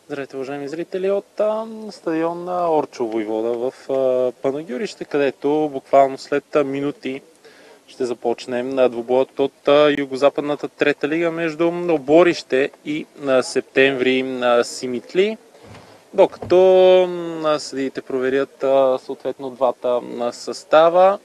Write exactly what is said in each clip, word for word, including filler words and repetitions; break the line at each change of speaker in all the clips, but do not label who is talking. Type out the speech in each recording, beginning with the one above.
Здравейте, уважаеми зрители, от а, стадион на Орчо Войвода в а, Панагюрище, където буквално след а, минути ще започнем на двубоят от а, Югозападната трета лига между Оборище и а, Септември на Симитли, докато а, съдиите проверят а, съответно двата а, състава.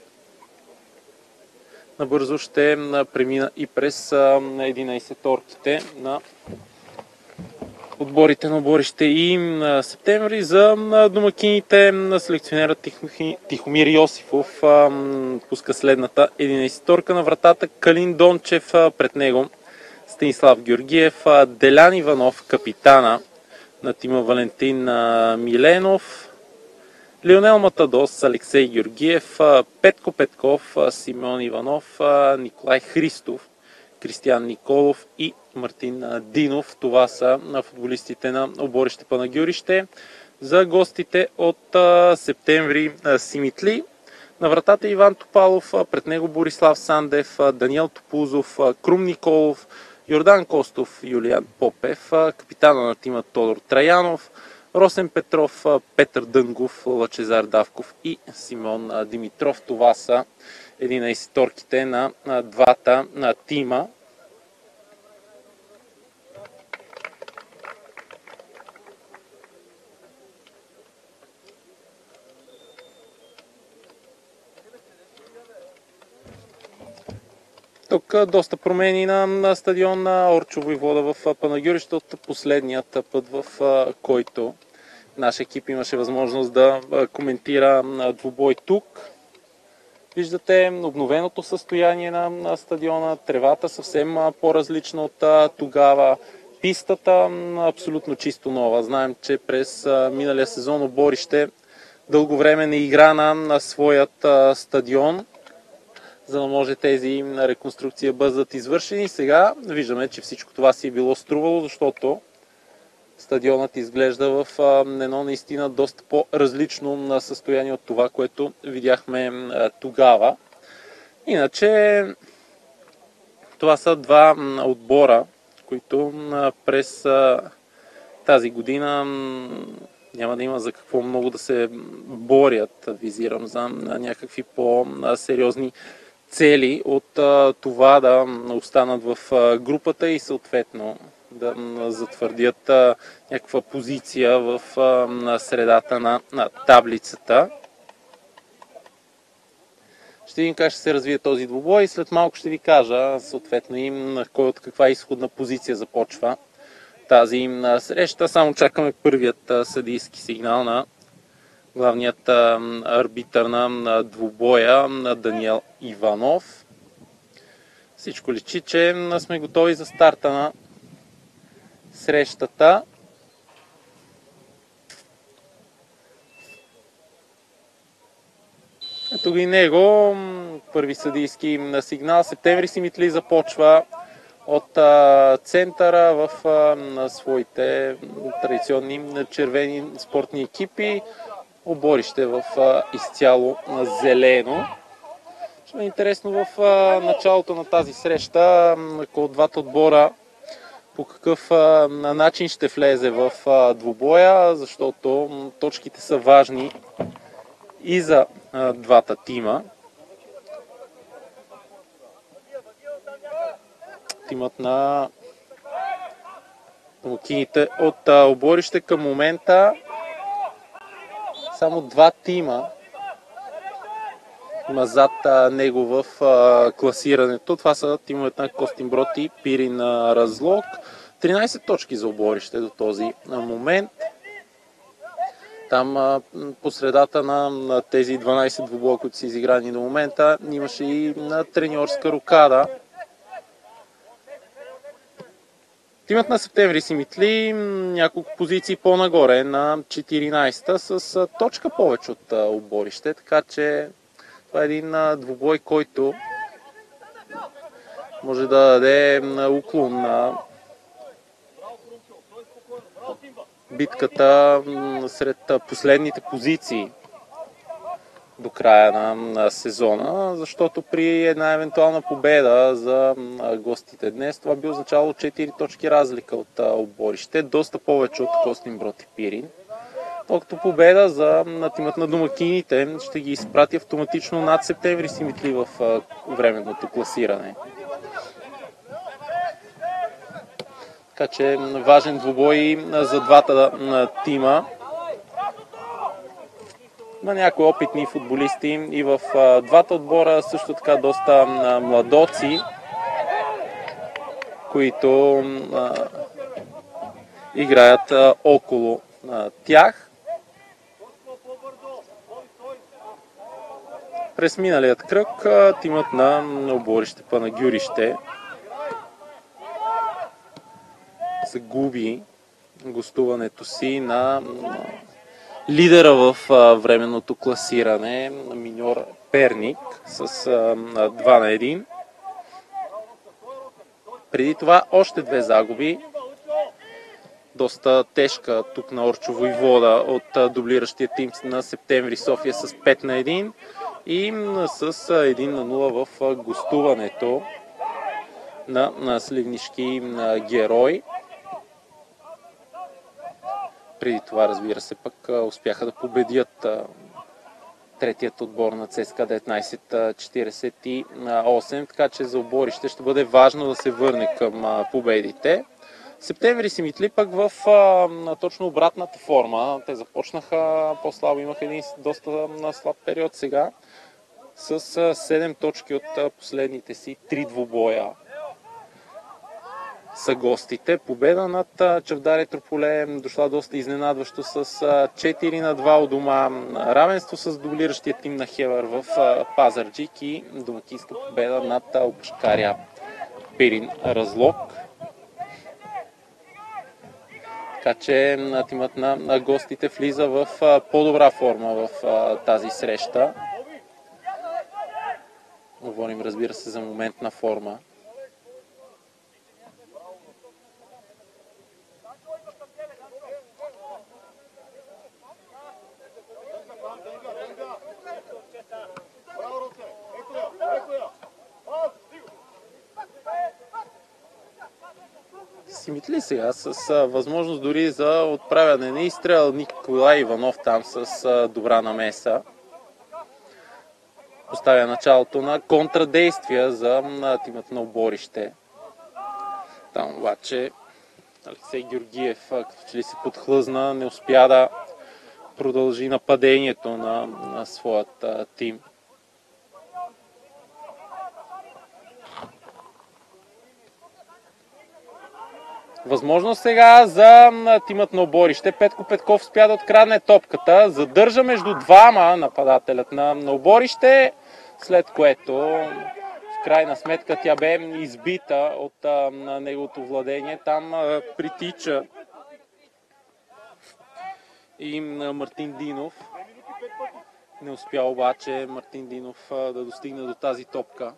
Набързо ще а, премина и през а, единайсеторките на отборите на Оборище и на Септември. За домакините на селекционера Тихомир Йосифов пуска следната единайсеторка: на вратата Калин Дончев, пред него Станислав Георгиев, Делян Иванов, капитана на тима Валентин Миленов, Лионел Матадос, Алексей Георгиев, Петко Петков, Симеон Иванов, Николай Христов, Кристиян Николов и Мартин Динов. Това са футболистите на Оборище Панагюрище. За гостите от а, Септември а, Симитли, на вратата Иван Топалов, а, пред него Борислав Сандев, а, Даниел Топузов, а, Крум Николов, Йордан Костов, Юлиан Попев, а, капитана на тима Тодор Траянов, Росен Петров, а, Петър Дънгов, Лъчезар Давков и Симон а, Димитров. Това са единайсеторките на, на двата на тима. Тук доста промени на, на стадион на Орчо Войвода в Панагюрище от последният път, в който наш екип имаше възможност да коментира двубой тук. Виждате обновеното състояние на, на стадиона, тревата съвсем по-различна от а, тогава, пистата абсолютно чисто нова. Знаем, че през а, миналия сезон Оборище дълго време не игра на, на своят а, стадион, за да може тези реконструкции да бъдат извършени. Сега виждаме, че всичко това си е било струвало, защото стадионът изглежда в едно наистина доста по-различно състояние от това, което видяхме тогава. Иначе това са два отбора, които през тази година няма да има за какво много да се борят, визирам, за някакви по-сериозни цели от това да останат в групата и съответно да затвърдят а, някаква позиция в а, средата на, на таблицата. Ще видим как ще се развие този двубой и след малко ще ви кажа съответно им кой от каква изходна позиция започва тази им среща. Само чакаме първият а, съдийски сигнал на главният а, арбитър на, на двубоя, на Даниел Иванов. Всичко личи, че сме готови за старта на срещата. Ето ги него, първи съдийски сигнал. Септември Симитли започва от а, центъра в а, на своите традиционни червени спортни екипи. Оборище в а, изцяло зелено. Ще е интересно в а, началото на тази среща, ако двата отбора по какъв а, начин ще влезе в а, двубоя, защото м, точките са важни и за а, двата тима. Тимът на домакините от а, Оборище към момента само два тима има зад а, него в а, класирането. Това са тимовете на Костинброд и Пирин Разлог. тринайсет точки за Оборище до този а, момент. Там а, по средата на, на тези дванайсет двубоя, които са изиграни до момента, имаше и на треньорска рокада. Тимът на Септември Симитли няколко позиции по-нагоре на четиринайсета с а, точка повече от а, Оборище, така че това е един а, двубой, който може да даде уклон на битката сред последните позиции до края на, на сезона, защото при една евентуална победа за гостите днес това би означало четири точки разлика от отборище, доста повече от Костинброд и Пирин. Докато победа за на тимът на домакините ще ги изпрати автоматично над Септември Симитли в временното класиране. Така че важен двубой за двата тима. Има някои опитни футболисти и в двата отбора, също така доста младоци, които а, играят а, около а, тях. През миналият кръг а, тимът на отборище Панагюрище загуби гостуването си на лидера в а, временното класиране, Миньор Перник, с а, два на един. Преди това още две загуби. Доста тежка тук на Орчо Войвода от а, дублиращия тим на Септември София с пет на един и а, с а, един на нула в а, гостуването на, на Сливнишки а, Герой. Преди това, разбира се, пък успяха да победят третият отбор на ЦСКА деветнайсет четирийсет и осем, така че за отборище ще бъде важно да се върне към победите. Септември Симитли пък в точно обратната форма. Те започнаха по-слабо, имаха един доста слаб период сега с седем точки от последните си три двубоя. Са гостите. Победа над Чавдаре Трополе дошла доста изненадващо с четири на два у дома. Равенство с дублиращия тим на Хевър в Пазарджик и домакинска победа над Опашкаря Пирин Разлог. Така че тимът на гостите влиза в по-добра форма в тази среща. Говорим, разбира се, за моментна форма. Симитли сега с а, възможност дори за отправяне на изстрел. Николай Иванов там с а, добра намеса поставя началото на контрадействия за на тимът на отборище. Там обаче Алексей Георгиев като че ли се подхлъзна, не успя да продължи нападението на, на своят а, тим. Възможност сега за тимът на отборище. Петко Петков спя да открадне топката. Задържа между двама нападателят на, на отборище, след което в крайна сметка тя бе избита от а, на неговото владение. Там а, притича и а, Мартин Динов. Не успя обаче Мартин Динов а, да достигне до тази топка.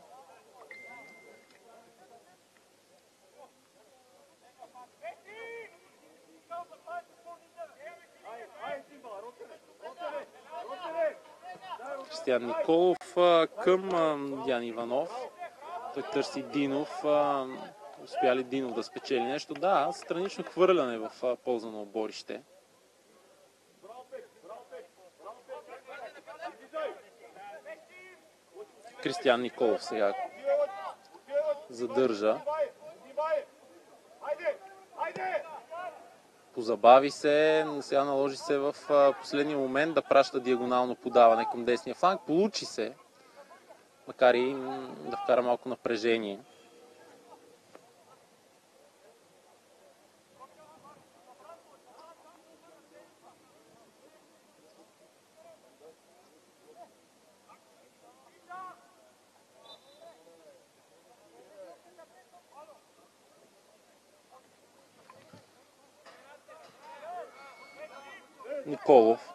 Кристиян Николов към Ян Иванов. Той търси Динов. Успя ли Динов да спечели нещо? Да, странично хвърляне в полза на отборище. Кристиян Николов сега задържа. Позабави се, сега наложи се в последния момент да праща диагонално подаване към десния фланг. Получи се, макар и да вкара малко напрежение. Николов.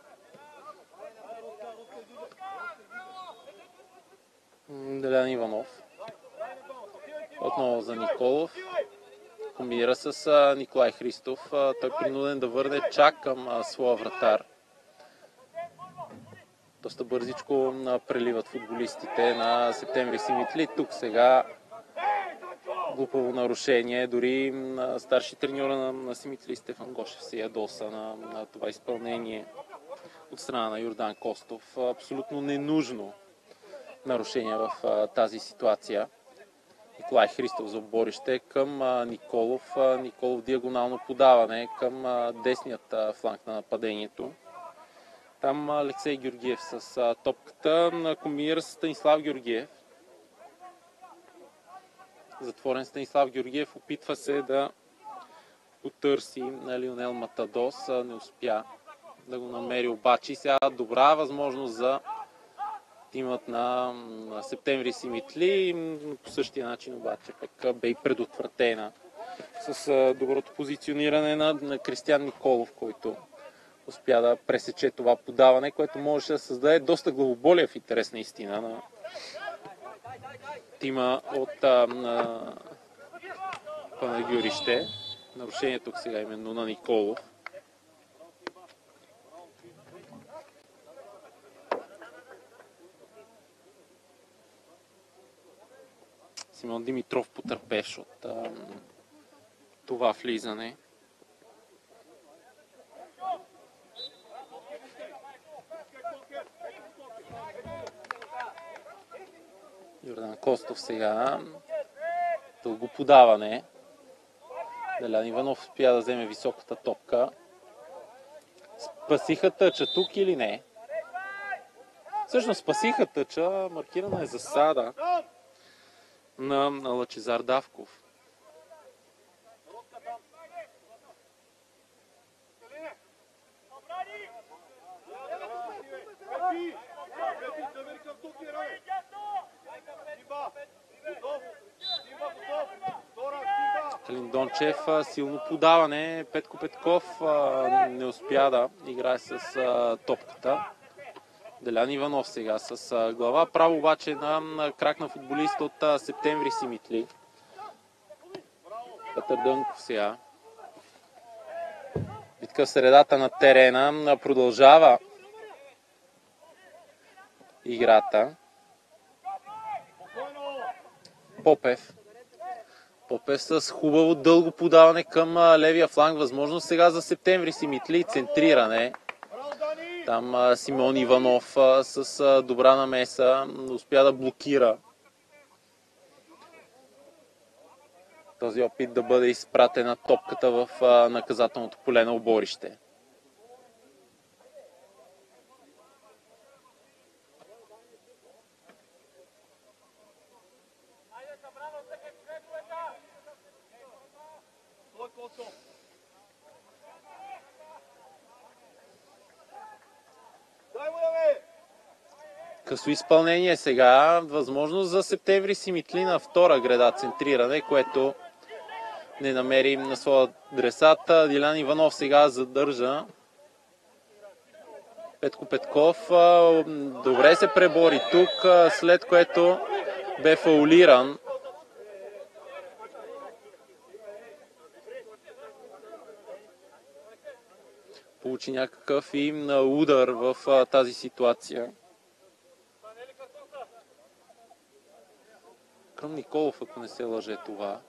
Делян Иванов. Отново за Николов. Комбинира с Николай Христов. Той е принуден да върне чак към своя вратар. доста бързичко преливат футболистите на Септември Симитли. Тук сега глупаво нарушение. Дори старши треньора на, на Симитли Стефан Гошев се ядоса на, на това изпълнение от страна на Йордан Костов. Абсолютно ненужно нарушение в а, тази ситуация. Николай Христов за оборище към а, Николов. А, Николов диагонално подаване към а, десният а, фланг на нападението. Там Алексей Георгиев с а, топката комбинира с Станислав Георгиев. Затворен Станислав Георгиев опитва се да потърси на Лионел Матадос. Не успя да го намери обаче. Сега добра възможност за тимът на, на Септември Симитли. По същия начин обаче пък бе и предотвратена с а, доброто позициониране на, на Кристиян Николов, който успя да пресече това подаване, което можеше да създаде доста главоболие в интерес наистина на тима от а, на Панагюрище. Нарушение тук сега именно на Николов. Симон Димитров потърпеш от а, това влизане. Йордан Костов сега. Дълго подаване. Делян Иванов успя да вземе високата топка. Спасиха тъча тук или не? Всъщност спасиха тъча. Маркирана е засада на, на Лъчезар Давков. Калин Дончев, силно подаване. Петко Петков не успя да играе с топката. Делян Иванов сега с глава. Право обаче на крак на футболист от Септември Симитли. Петър Дънков сега. Битка в средата на терена. Продължава играта. Попев. Попев с хубаво дълго подаване към левия фланг. Възможност сега за Септември Симитли. Центриране. Там Симон Иванов с добра намеса успя да блокира този опит да бъде изпратена топката в наказателното поле на оборище. Късо изпълнение сега. Възможност за Септември Симитли на втора града центриране, което не намери на своя адресат. Делян Иванов сега задържа. Петко Петков добре се пребори тук, след което бе фаулиран. Получи някакъв и удар в тази ситуация. Към Николов, ако не се лъже това.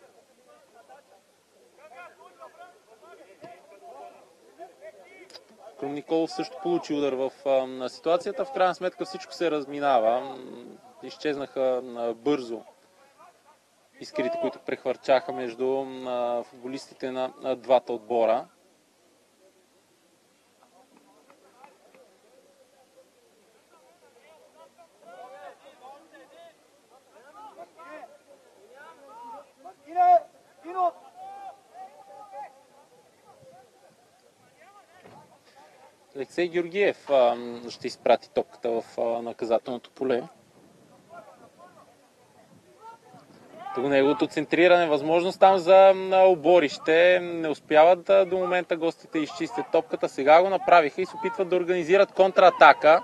Към Николов също получи удар в а, ситуацията. В крайна сметка всичко се разминава. Изчезнаха а, бързо искрите, които прехвърчаха между а, футболистите на а, двата отбора. Алексей Георгиев а, ще изпрати топката в а, наказателното поле. Тук неговото центриране, възможност там за оборище. Не успяват да, до момента гостите изчистят топката. Сега го направиха и се опитват да организират контратака.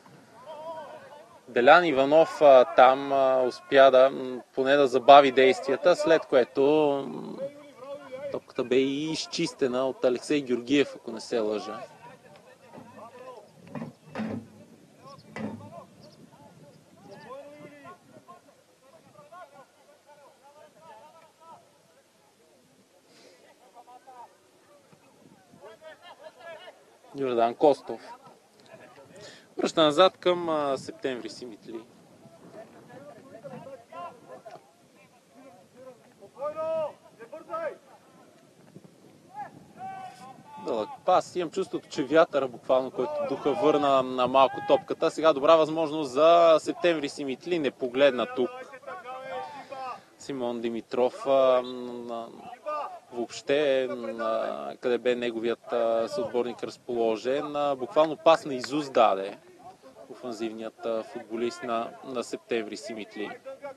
Делян Иванов а, там а, успя да поне да забави действията, след което топката бе и изчистена от Алексей Георгиев, ако не се лъжа. Йордан Костов. Връща назад към а, Септември Симитли. Дълъг пас. Имам чувството, че вятъра буквално, който духа върна на малко топката. Сега добра възможност за Септември Симитли. Не погледна тук Симон Димитров. А, а, въобще, а, къде бе неговият а, съотборник разположен. А, буквално пас на Изус даде офанзивният а, футболист на, на Септември Симитли.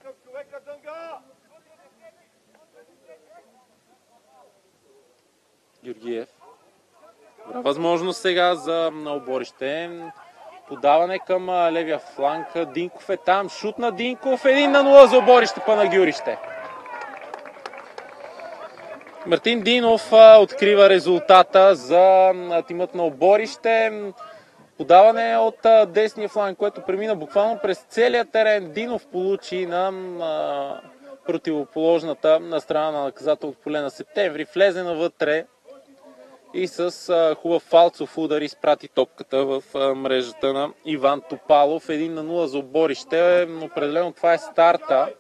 Георгиев. Добра възможност сега за оборище. Подаване към левия фланг. Динков е там. Шут на Динков. един на нула за оборище Панагюрище. Мартин Динов открива резултата за тимът на оборище. Подаване от десния фланг, което премина буквално през целия терен. Динов получи на противоположната на страна на наказателното поле на Септември. Влезе навътре и с а, хубав фалцов удар изпрати топката в а, мрежата на Иван Топалов. един на нула за оборище. Определено това е старта,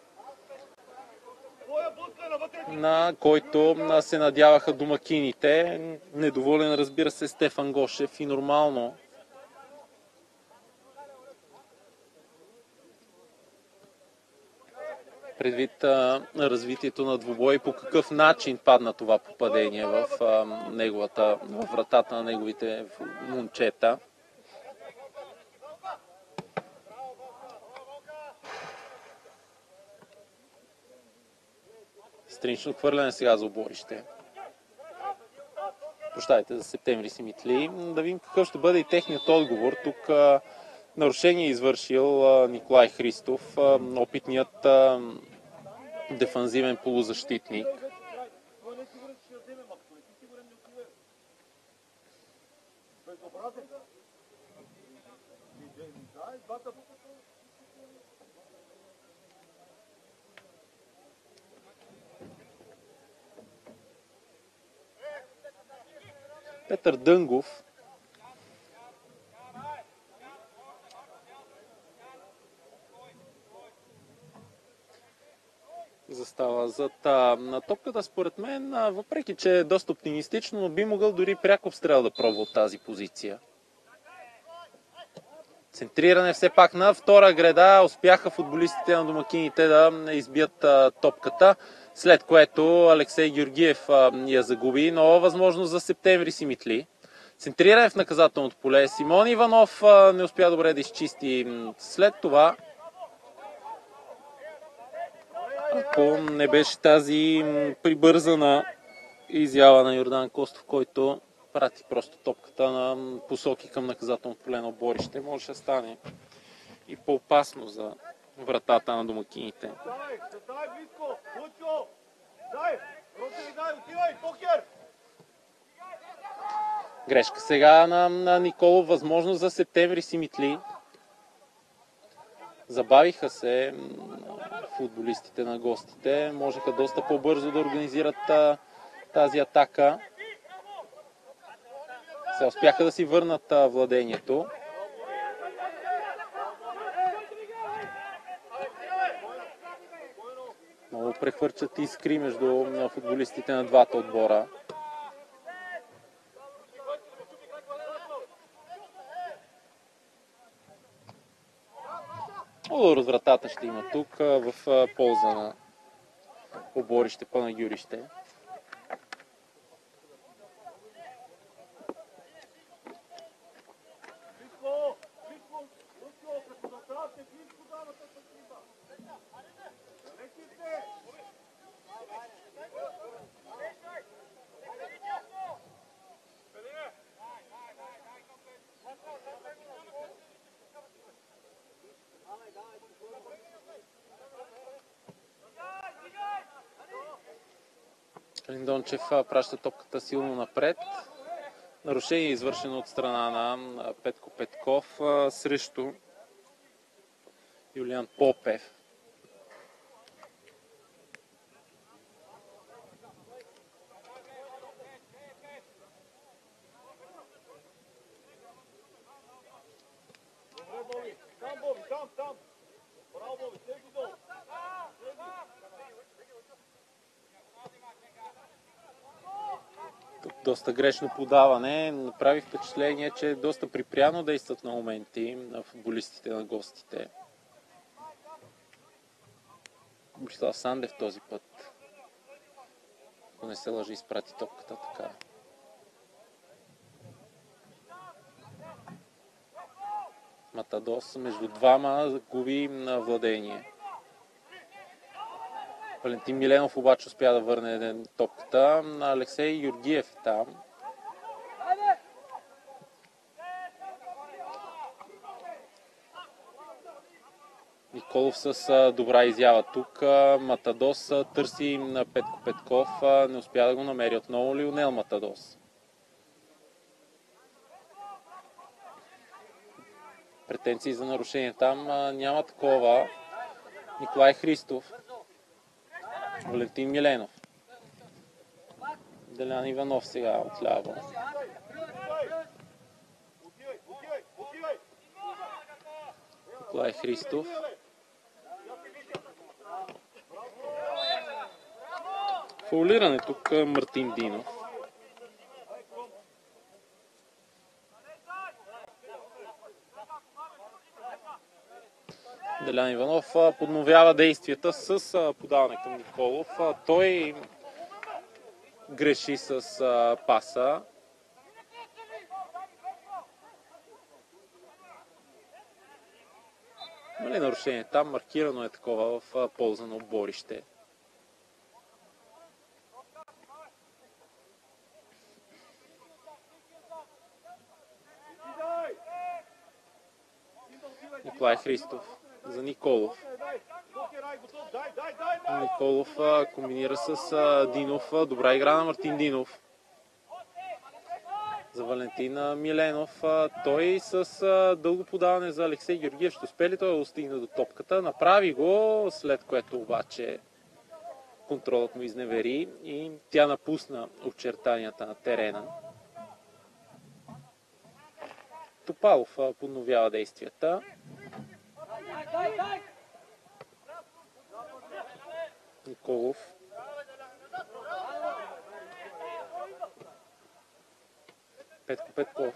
на който а, се надяваха домакините. Недоволен, разбира се, Стефан Гошев и нормално. Предвид а, развитието на двубой и по какъв начин падна това попадение в, а, неговата, в вратата на неговите момчета. Странично хвърляне сега за оборище. Прощайте, за Септември Симитли. Да видим какъв ще бъде и техният отговор. Тук а, нарушение е извършил а, Николай Христов, а, опитният а, дефанзивен полузащитник. Петър Дънгов застава зад а, на топката. Според мен, а, въпреки че е доста оптимистично, но би могъл дори пряко обстрел да пробва от тази позиция. Центриране все пак на втора греда. Успяха футболистите на домакините да избият а, топката, след което Алексей Георгиев а, я загуби. Нова възможност за Септември Симитли. Центриране в наказателното поле. Симон Иванов а, не успя добре да изчисти. След това, ако не беше тази прибързана изява на Йордан Костов, който прати просто топката на посоки към наказателното поле на оборище, може да стане и по-опасно за вратата на домакините. Грешка сега на, на Николов. Възможност за Септември Симитли. Забавиха се футболистите на гостите. Можеха доста по-бързо да организират а, тази атака. Се успяха да си върнат а, владението. Много прехвърчат искри между футболистите на двата отбора. Удар от вратата ще има тук в полза на оборище Панагюрище. Линдончев праща топката силно напред. Нарушение е извършено от страна на Петко Петков срещу Юлиан Попев. доста грешно подаване. Направи впечатление, че доста припряно действат на моменти на футболистите на гостите. Борислав Сандев този път, ако не се лъжи, изпрати топката така. Матадос между двама губи на владение. Валентин Миленов обаче успя да върне топката. Алексей Георгиев е там. Николов с добра изява тук. Матадос търси на Петко Петков. Не успя да го намери отново Лионел Матадос. Претенции за нарушение там няма такова. Николай Христов. Валентин Миленов. Делян Иванов сега отляво. Николай Христов. Фаулиране тук Мартин Динов. Делян Иванов подновява действията с подаване към Николов. Той греши с паса. Има ли нарушение там? Маркирано е такова в полза на отборище. Николай Христов за Николов. Николов комбинира с Динов. Добра игра на Мартин Динов. За Валентина Миленов. Той с дълго подаване за Алексей Георгиев. Ще успее ли той да достигне до топката? Направи го, след което обаче контролът му изневери и тя напусна очертанията на терена. Топалов подновява действията. Николов. Петко Петков.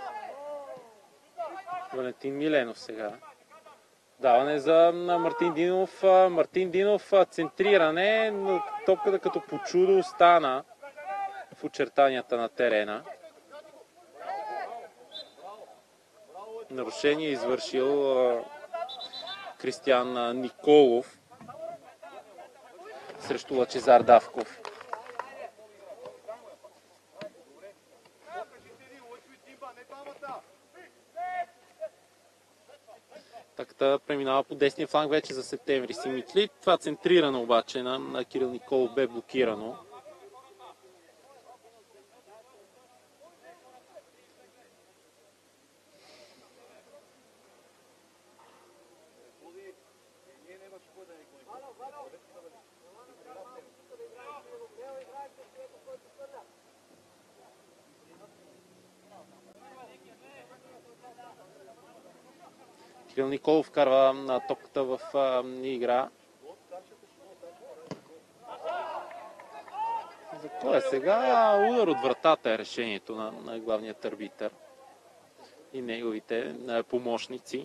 Валентин Миленов сега. Даване за Мартин Динов. Мартин Динов центриране. Топката като по чудо остана в очертанията на терена. Нарушение извършил Кристиян Николов срещу Лъчезар Давков. Такта преминава по десния фланг вече за Септември Симитли. Това центрирано обаче на, на Кирил Николов бе блокирано. Кирил Николов вкарва на топката в а, игра. За кой е сега? Удар от вратата е решението на, на главният арбитър и неговите а, помощници.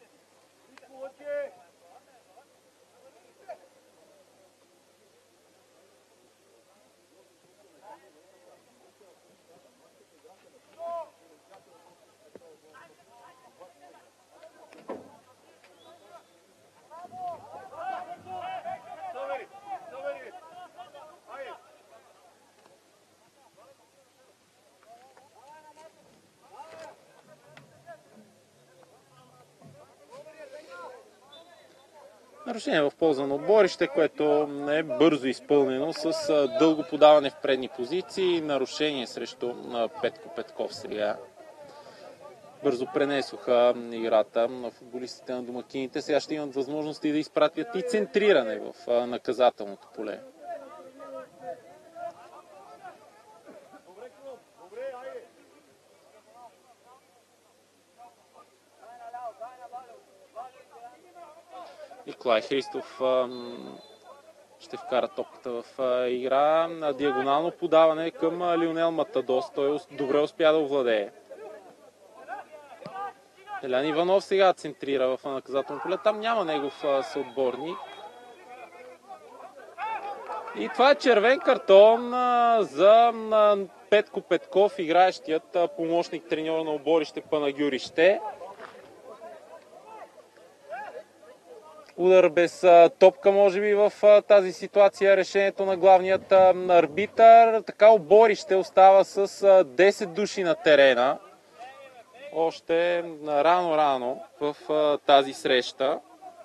Нарушение в полза на отборище, което е бързо изпълнено с дълго подаване в предни позиции. Нарушение срещу Петко Петков сега. Бързо пренесоха играта на футболистите на домакините. Сега ще имат възможности да изпратят и центриране в наказателното поле. Николай Христов ще ще вкара топката в игра. Диагонално подаване към Лионел Матадос. Той добре успя да овладее. Делян Иванов сега центрира в наказателно поле. Там няма негов съотборник. И това е червен картон за Петко Петков, играещият помощник треньор на Оборище Панагюрище. Удар без топка, може би, в тази ситуация. Решението на главният арбитър. Така Оборище остава с десет души на терена. Още рано-рано в тази среща.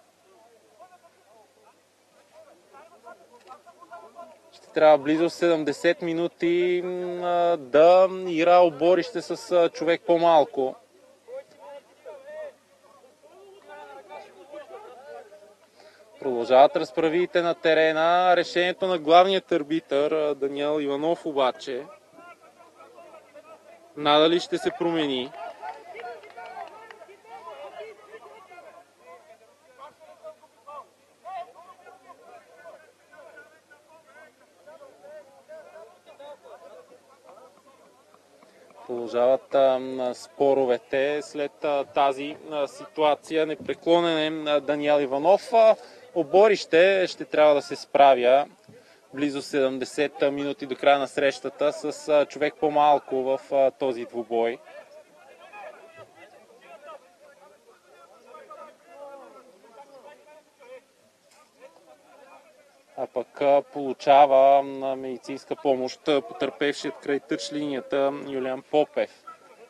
Ще трябва близо седемдесет минути да игра Оборище с човек по-малко. Продължават разправиите на терена. Решението на главният арбитър Даниел Иванов обаче надали ще се промени. Продължават а, споровете след а, тази а, ситуация. Непреклонен е Даниел Иванов. А, Оборище ще трябва да се справя близо седемдесет минути до края на срещата с а, човек по-малко в а, този двубой. А пък а, получава а, медицинска помощ потърпевшият край тъч линията Юлиан Попев.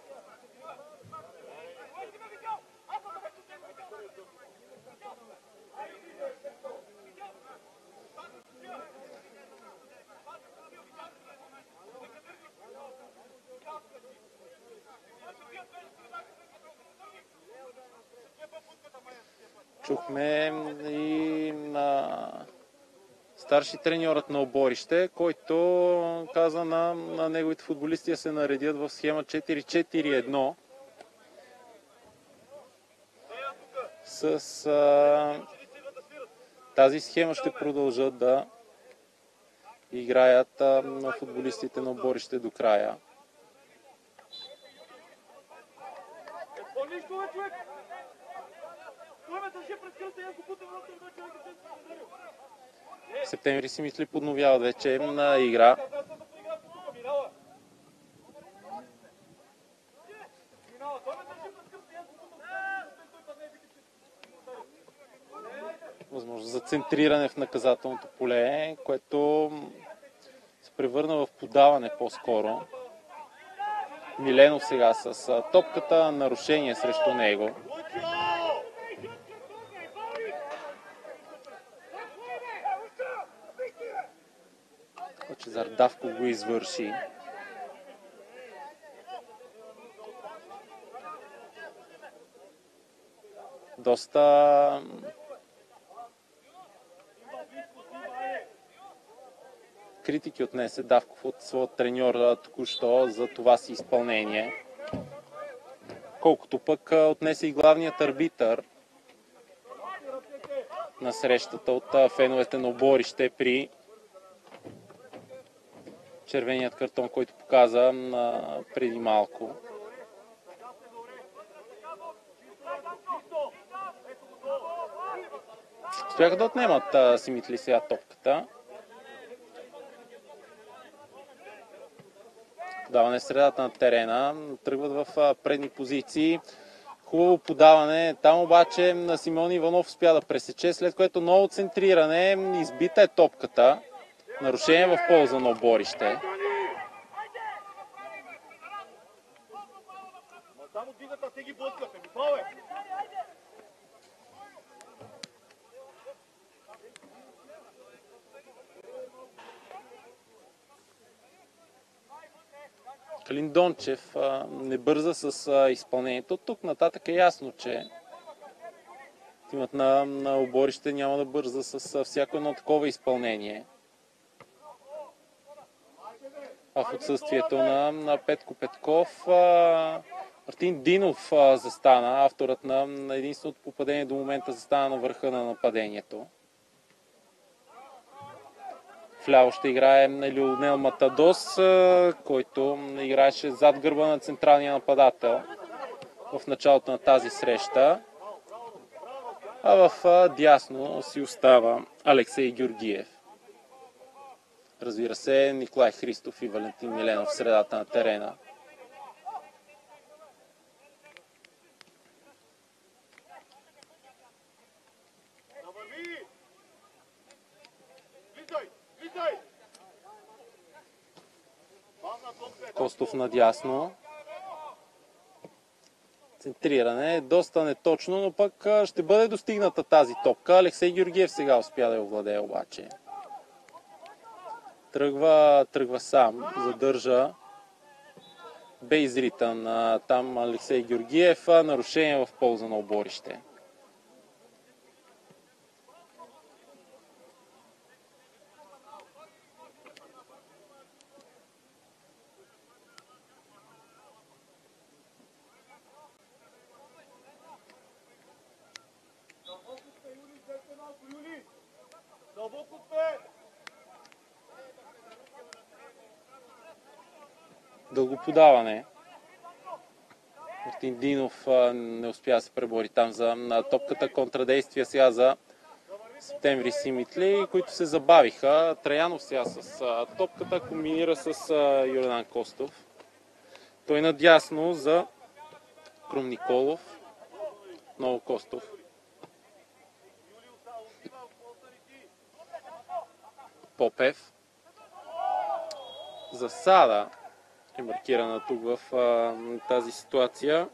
Чухме и на старши треньорът на Оборище, който каза на, на неговите футболисти да се наредят в схема четири четири едно. С а, тази схема ще продължат да играят а, на футболистите на Оборище до края. В септември си мисли подновяват вече на игра. Възможност за центриране в наказателното поле, което се превърна в подаване по-скоро. Миленов сега с топката, нарушение срещу него. Лъчезар Давков го извърши. Доста критики отнесе Давков от своят треньор току-що за това си изпълнение. Колкото пък отнесе и главният арбитър на срещата от феновете на Оборище при червеният картон, който показа преди малко. Стояха да отнемат си митли сега топката. Подаване в средата на терена, тръгват в предни позиции. Хубаво подаване, там обаче на Симеон Иванов успя да пресече, след което ново центриране, избита е топката. Нарушение в полза на Оборище. Калин Дончев а, не бърза с а, изпълнението. Тук нататък е ясно, че тимът на, на Оборище няма да бърза с а, всяко едно такова изпълнение. А в отсъствието на, на Петко Петков, а, Мартин Динов а, застана, авторът на, на единственото попадение до момента застана на върха на нападението. Вляво ще играе Лионел Матадос, който играеше зад гърба на централния нападател в началото на тази среща. А в дясно си остава Алексей Георгиев. Разбира се, Николай Христов и Валентин Миленов в средата на терена. Костов надясно. Центриране е доста неточно, но пък ще бъде достигната тази топка. Алексей Георгиев сега успя да я овладее обаче. Тръгва, тръгва сам, задържа. Бе изритан там Алексей Георгиев. Нарушение в полза на Оборище. Дълго подаване. Мартин Динов не успя да се пребори там за топката. Контрадействия сега за Септември Симитли, които се забавиха. Траянов сега с топката комбинира с Йордан Костов. Той надясно за Крум Николов. Много Костов. Попев. Засада е маркирана тук в а, тази ситуация.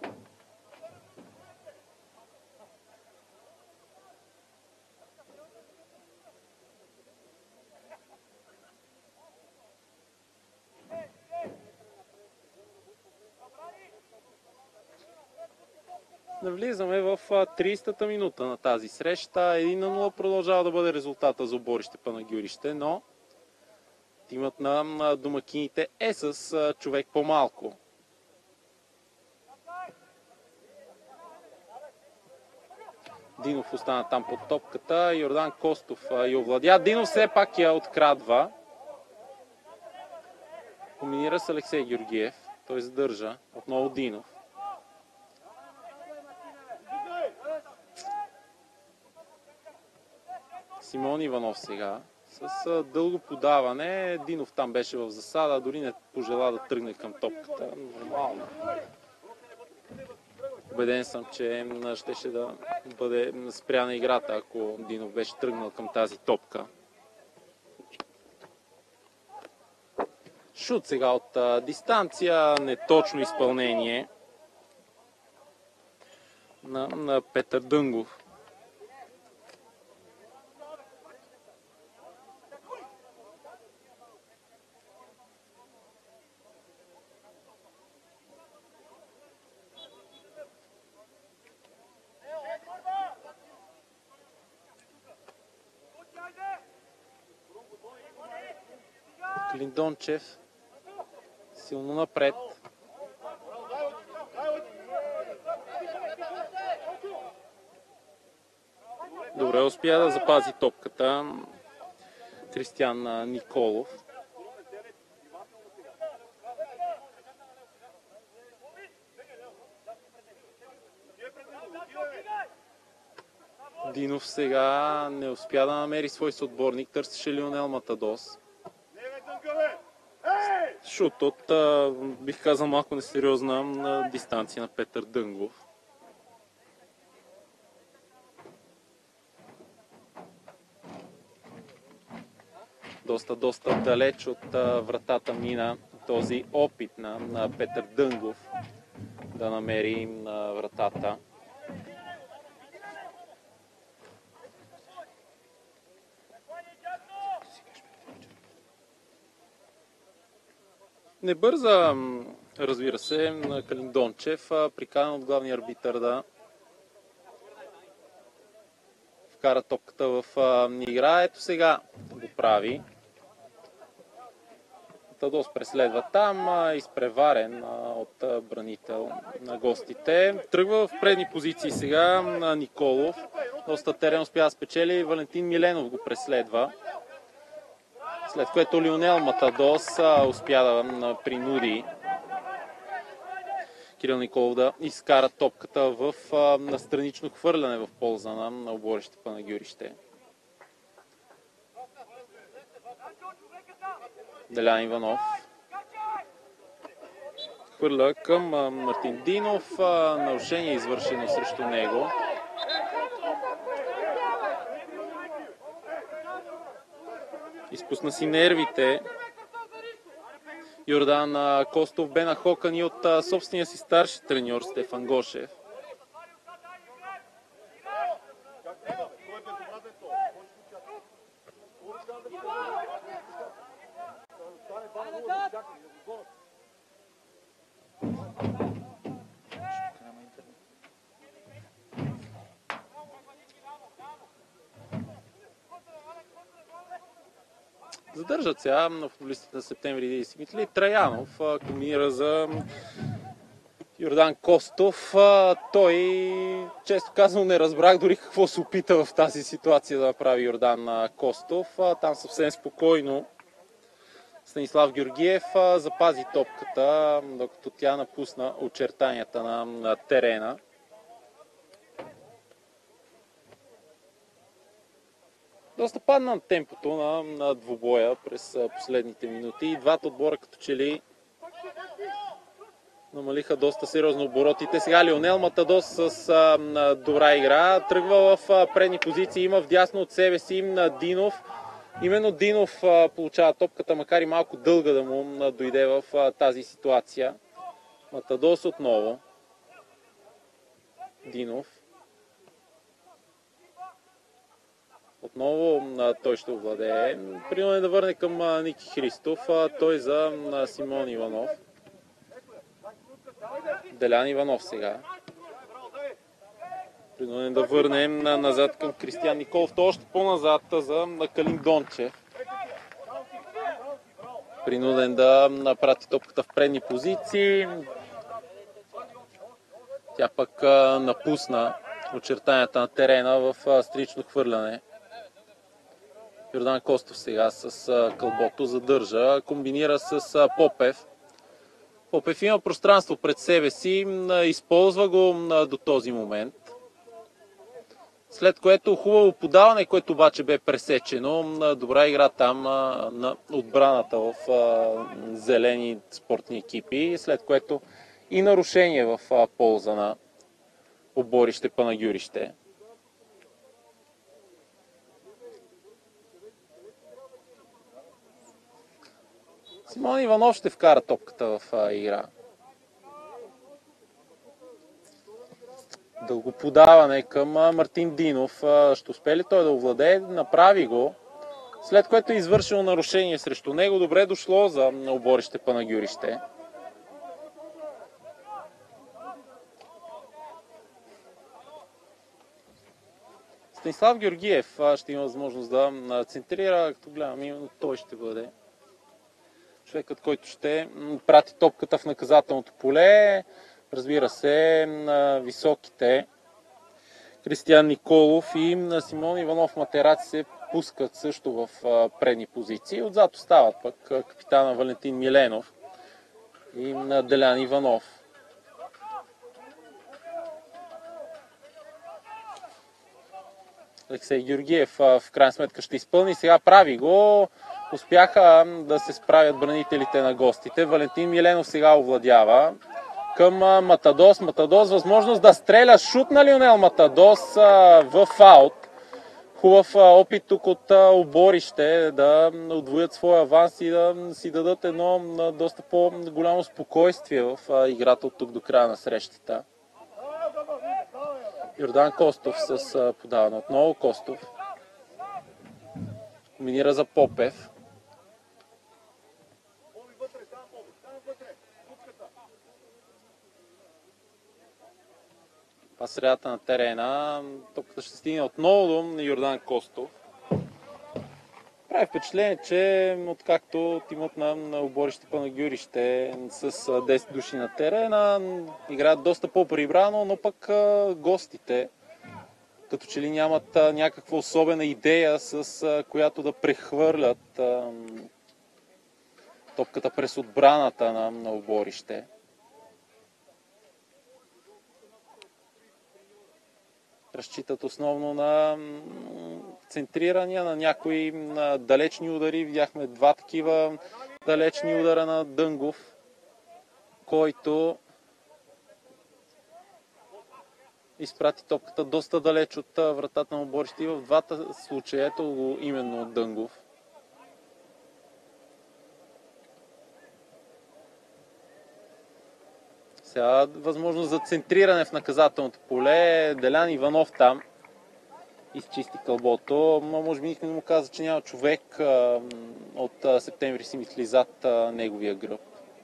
Навлизаме в тридесетата минута на тази среща. едно на нула продължава да бъде резултата за Оборище Панагюрище, но тимът на домакините е с човек по-малко. Динов остана там под топката. Йордан Костов я овладя. Динов все пак я открадва. Комбинира с Алексей Георгиев. Той задържа. Отново Динов. Симон Иванов сега. С дълго подаване. Динов там беше в засада. Дори не пожела да тръгне към топката. Нормално. Убеден съм, че щеше да бъде спряна играта, ако Динов беше тръгнал към тази топка. Шут сега от а, дистанция. Неточно изпълнение на, на Петър Дънгов. Линдончев силно напред. Добре успя да запази топката Кристиян Николов. Динов сега не успя да намери свой съотборник. Търсеше Лионел Матадос. Шут от, бих казал, малко несериозна на дистанция на Петър Дънгов. Доста, доста далеч от вратата мина този опит на, на Петър Дънгов да намери на вратата. Не бърза, разбира се, на Калиндончев, приканен от главния арбитър да вкара топката в игра. Ето сега го прави. Матадос преследва там, изпреварен от бранител на гостите. Тръгва в предни позиции сега на Николов. Доста терен успя да спечели. Валентин Миленов го преследва. След което Лионел Матадос успя да принуди Кирил Николов да изкара топката в на странично хвърляне в полза на оборище Панагюрище. Делян Иванов хвърля към Мартин Динов. Нарушение е извършено срещу него. Изпусна си нервите. Йордан Костов бе нахокан и от собствения си старши треньор Стефан Гошев. Задържат сега на футболистите на Септември и Симитли. Траянов комбинира за Йордан Костов. Той, често казано, не разбрах дори какво се опита в тази ситуация да направи Йордан Костов. Там съвсем спокойно Станислав Георгиев запази топката, докато тя напусна очертанията на терена. Доста падна на темпото на, на двубоя през последните минути и двата отбора като че ли намалиха доста сериозно оборотите. Сега Лионел Матадос с а, добра игра тръгва в а, предни позиции, има вдясно от себе си на Динов. Именно Динов а, получава топката, макар и малко дълга да му а, дойде в а, тази ситуация. Матадос отново. Динов. Отново а, той ще овладее. Принуден да върне към а, Ники Христов. А, той за а, Симон Иванов. Делян Иванов сега. Принуден да върнем на, назад към Кристиян Николов. То още по-назад за на Калин Дончев. Принуден да напрати топката в предни позиции. Тя пък а, напусна очертанията на терена в а, стрично хвърляне. Йордан Костов сега с а, кълбото задържа, комбинира с а, Попев. Попев има пространство пред себе си, а, използва го а, до този момент. След което хубаво подаване, което обаче бе пресечено. А, добра игра там а, на отбраната в а, зелени спортни екипи, след което и нарушение в а, полза на оборище Панагюрище. Симон Иванов ще вкара топката в а, игра. Дълго подаване към а, Мартин Динов. А, ще успее ли той да овладее? Направи го. След което е извършено нарушение срещу него. Добре дошло за оборище Панагюрище. Станислав Георгиев а, ще има възможност да центрира. Като гледам, именно той ще бъде човекът, който ще прати топката в наказателното поле. Разбира се, на високите Кристиян Николов и Симон Иванов Матераци се пускат също в предни позиции. Отзад остават пък капитана Валентин Миленов и Делян Иванов. Алексей Георгиев в крайна сметка ще изпълни. Сега прави го. Успяха да се справят бранителите на гостите. Валентин Миленов сега овладява към Матадос. Матадос възможност да стреля. Шут на Лионел Матадос в аут. Хубав опит тук от оборище да отвоят своя аванс и да си дадат едно доста по-голямо спокойствие в играта от тук до края на срещата. Йордан Костов с подаване. Отново Костов. Комбинира за Попев. Па средата на терена. Топката ще стигне отново до Йордан Костов. Прави впечатление, че откакто тимът на, на оборище Панагюрище с десет души на терена играят доста по-прибрано, но пък гостите като че ли нямат а, някаква особена идея, с а, която да прехвърлят а, топката през отбраната на, на оборище. Разчитат основно на центрирания, на някои на далечни удари. Видяхме два такива далечни удара на Дънгов, който изпрати топката доста далеч от вратата на оборище и в двата случая. Ето го именно от Дънгов. Сега възможност за центриране в наказателното поле. Делян Иванов там изчисти кълбото. Може би никой не му каза, че няма човек а, от а, септември си мисли зад а, неговия гръб.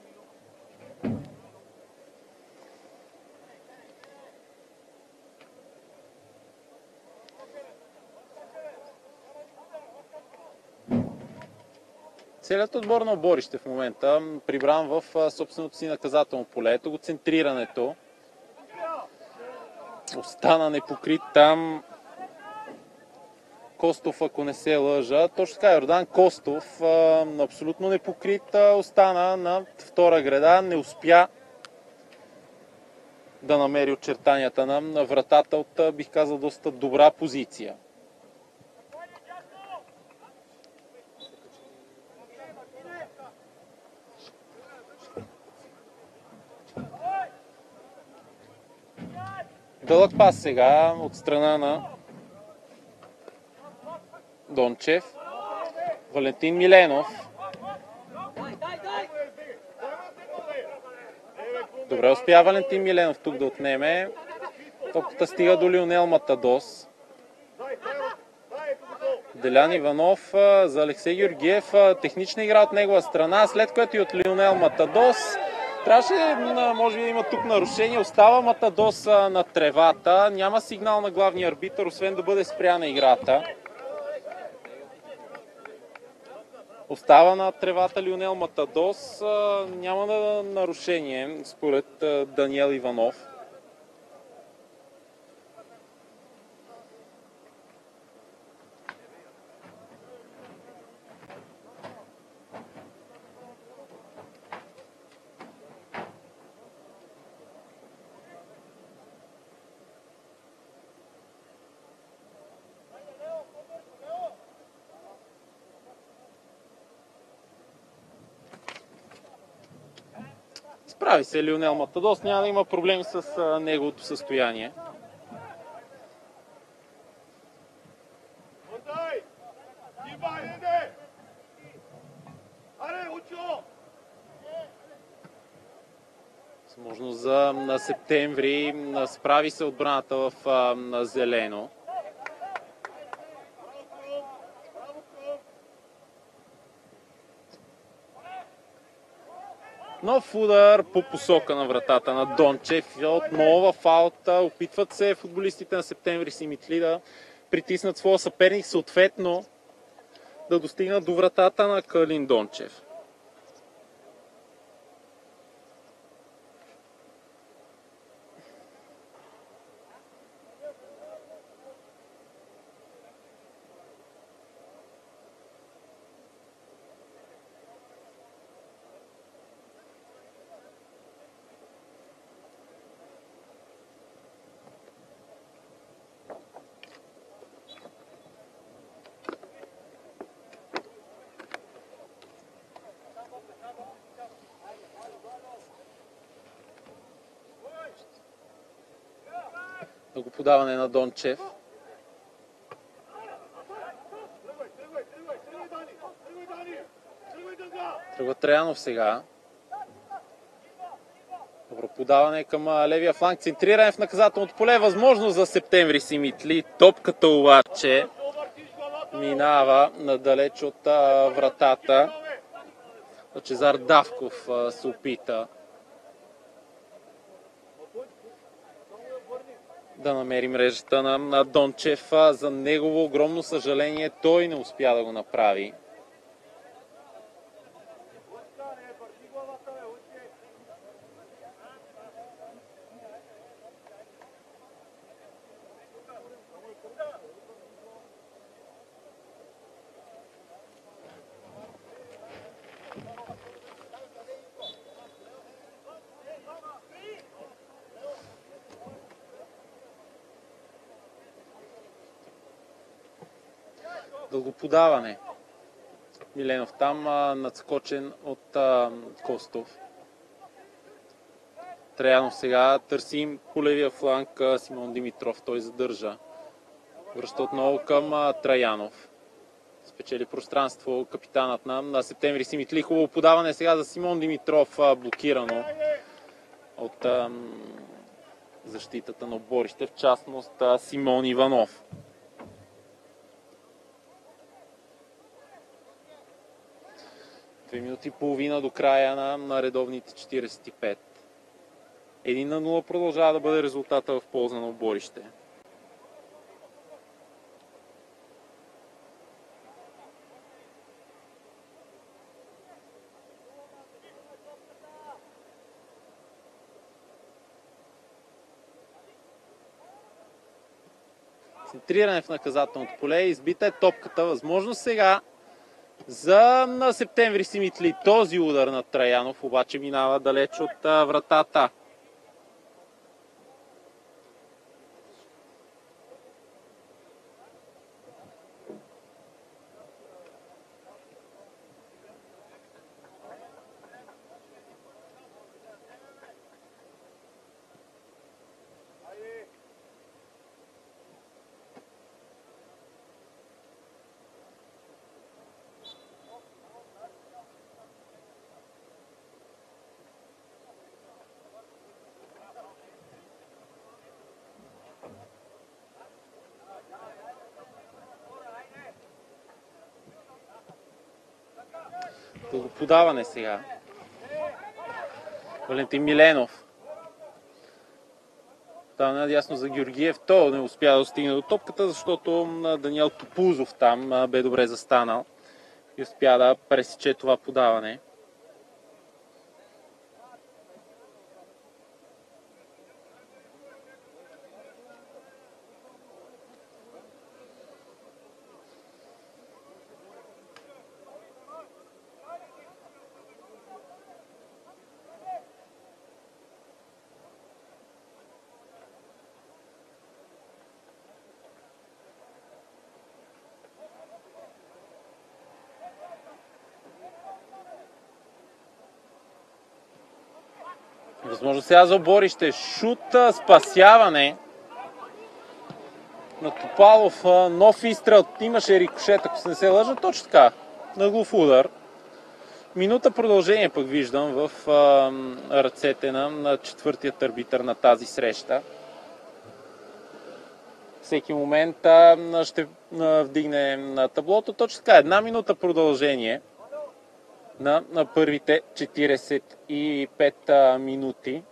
Целият отбор на оборище в момента прибран в а, собственото си наказателно поле. Ето го центрирането. Остана непокрит там Костов, ако не се лъжа. Точно така, Йордан Костов, а, абсолютно непокрит, а, остана на втора града. Не успя да намери очертанията на, на вратата от, а, бих казал, доста добра позиция. Дълъг пас сега от страна на Дончев. Валентин Миленов. Добре успя Валентин Миленов тук да отнеме. Топката стига до Лионел Матадос. Делян Иванов за Алексей Георгиев. Технична игра от негова страна, след което и от Лионел Матадос. Трябваше, може би, да има тук нарушение. Остава Матадос на тревата. Няма сигнал на главния арбитър, освен да бъде спряна играта. Остава на тревата Лионел Матадос. Няма нарушение, според Даниел Иванов. Справи се Лионел Матадос, няма да има проблеми с а, неговото състояние. Възможно за на септември справи се отбраната в а, на зелено. Нов удар по посока на вратата на Дончев. Отново фаулта. Опитват се футболистите на Септември Симитли да притиснат своя съперник, съответно да достигнат до вратата на Калин Дончев. Много подаване на Дончев. Тръгва Траянов сега. Добро подаване към левия фланг. Центриране в наказателното поле. Възможност за Септември Симитли. Топката обаче минава надалеч от а, вратата. Лъчезар Давков а, се опита да намери мрежата на, на Дончев. За негово огромно съжаление той не успя да го направи. Дългоподаване. Миленов там а, надскочен от а, Костов. Траянов сега търси по левия фланг а, Симон Димитров. Той задържа. Връща отново към а, Траянов. Спечели пространство капитанът на, на Септември Симитли. Хубаво подаване сега за Симон Димитров. А, блокирано от а, защитата на отборище. В частност а, Симон Иванов. Две минути и половина до края на, на редовните четиридесет и пет. Един на нула продължава да бъде резултата в полза на отборище. Центриране в наказателното поле. Избита е топката. Възможно сега за на Септември Симитли. Този удар на Траянов обаче минава далеч от а, вратата. Подаване сега. Валентин Миленов. Там надясно за Георгиев. То не успя да стигне до топката, защото Даниел Топузов там бе добре застанал и успя да пресече това подаване. Възможно сега за оборище. Шут, спасяване на Топалов. Нов изстрел. Имаше рикошет, ако се не се лъжа. Точно така. Наглов удар. Минута продължение пък виждам в а, ръцете на, на четвъртият арбитър на тази среща. Всеки момент а, ще а, вдигне на таблото. Точно така. Една минута продължение на, на първите четиридесет и пет а, минути.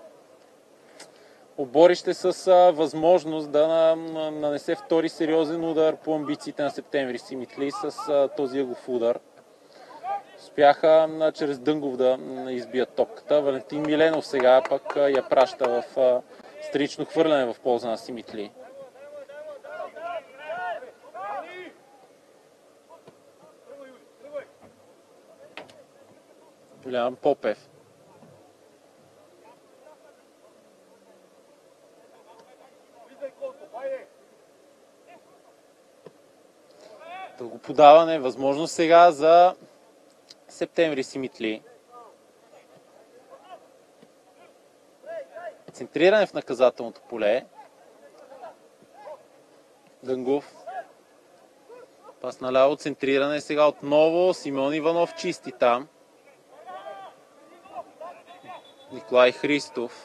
Оборище с а, възможност да на, на, нанесе втори сериозен удар по амбициите на Септември Симитли с а, този ъгов удар. Успяха а, чрез Дънгов да а, избият топката. Валентин Миленов сега пък а, я праща в а, странично хвърляне в полза на Симитли. Юлиан Попев. Дълго подаване, възможно сега за Септември Симитли. Центриране в наказателното поле. Дънгов. Пас наляво, центриране сега отново. Симеон Иванов чисти там. Николай Христов.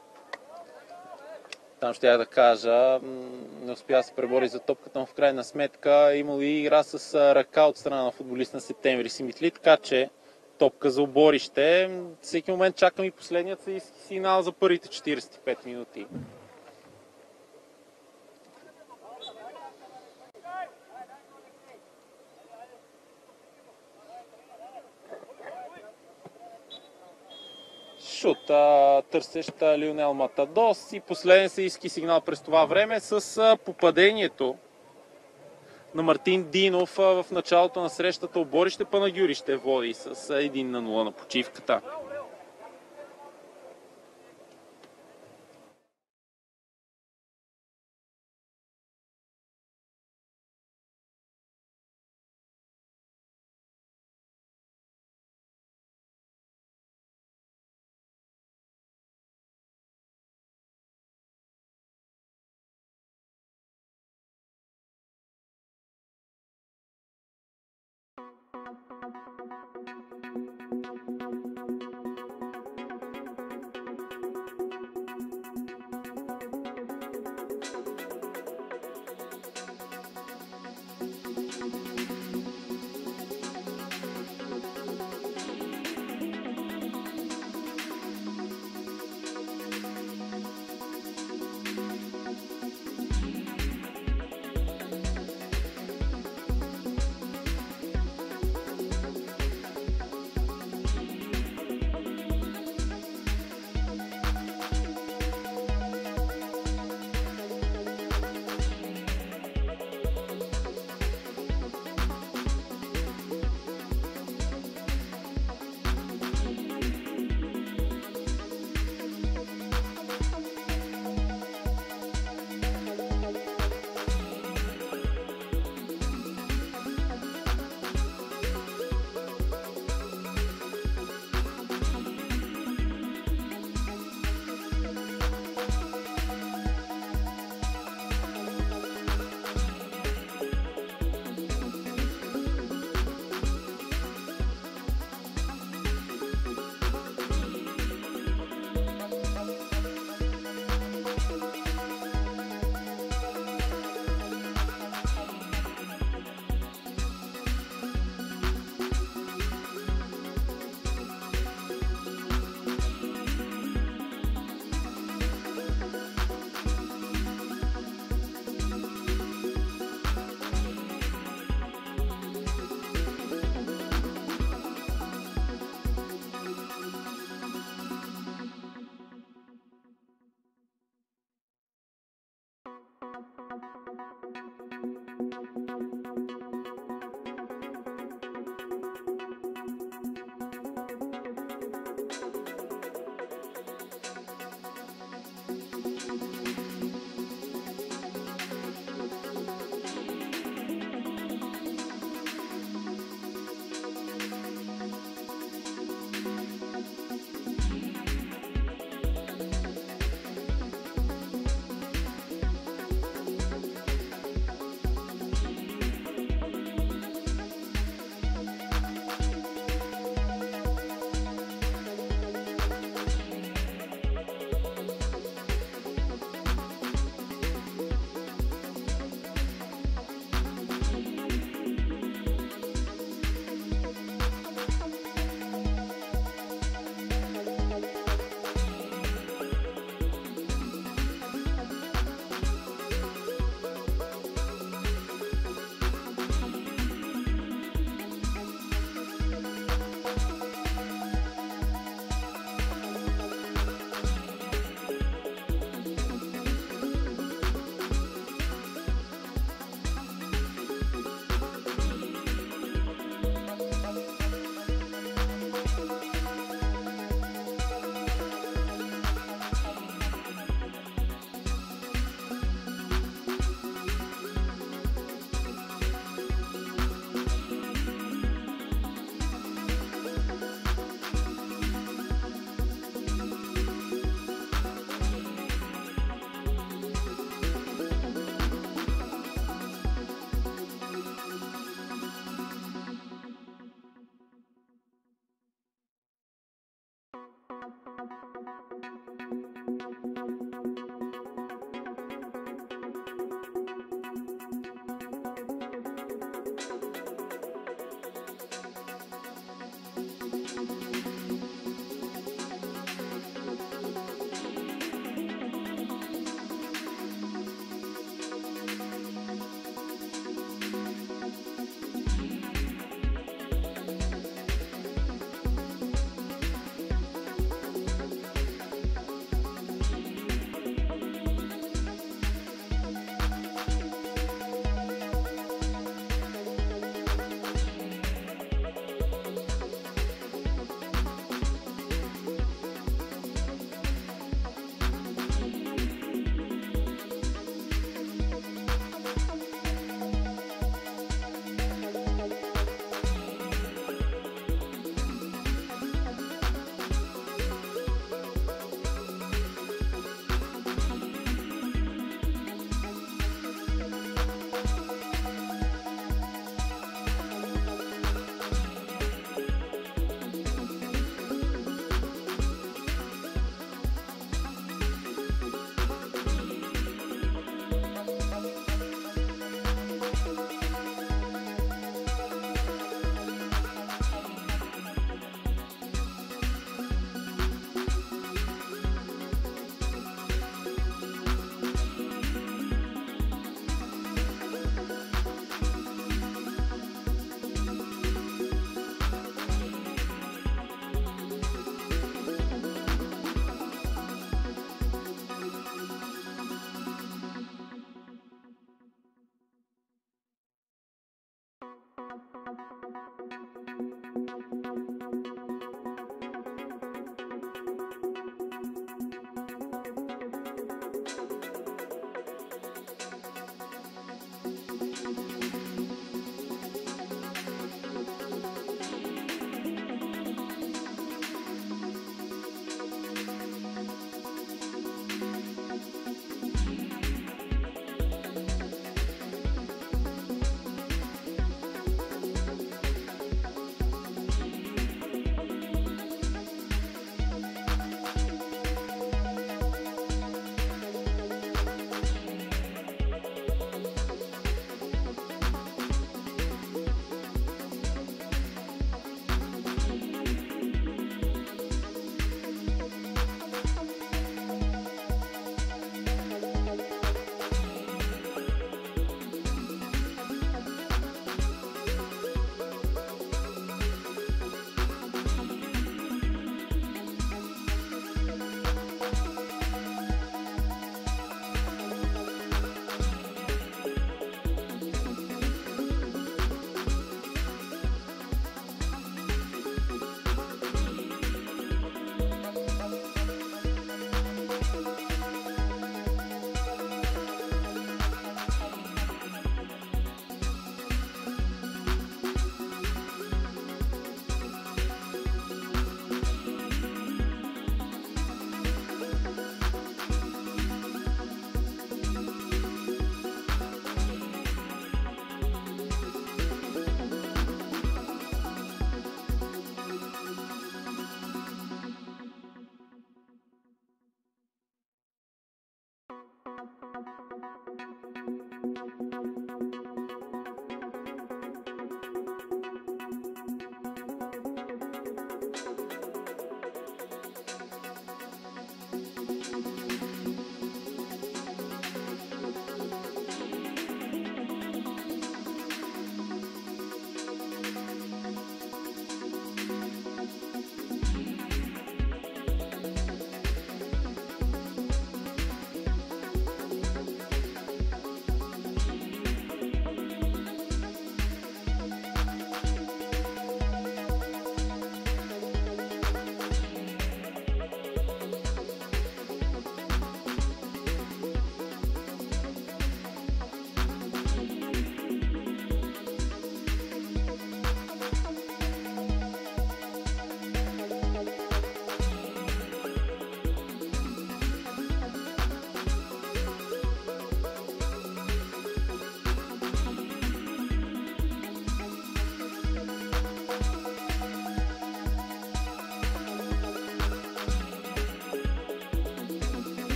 Там ще я да кажа, не успя да се пребори за топката, но в крайна сметка имало и игра с ръка от страна на футболист на Септември Симитли, така че топка за оборище. Всеки момент чакам и последният сигнал за първите четиридесет и пет минути. Шут, търсещ Лионел Матадос и последен сейски сигнал през това време с попадението на Мартин Динов в началото на срещата. Оборище Панагюри ще води с един на нула на почивката.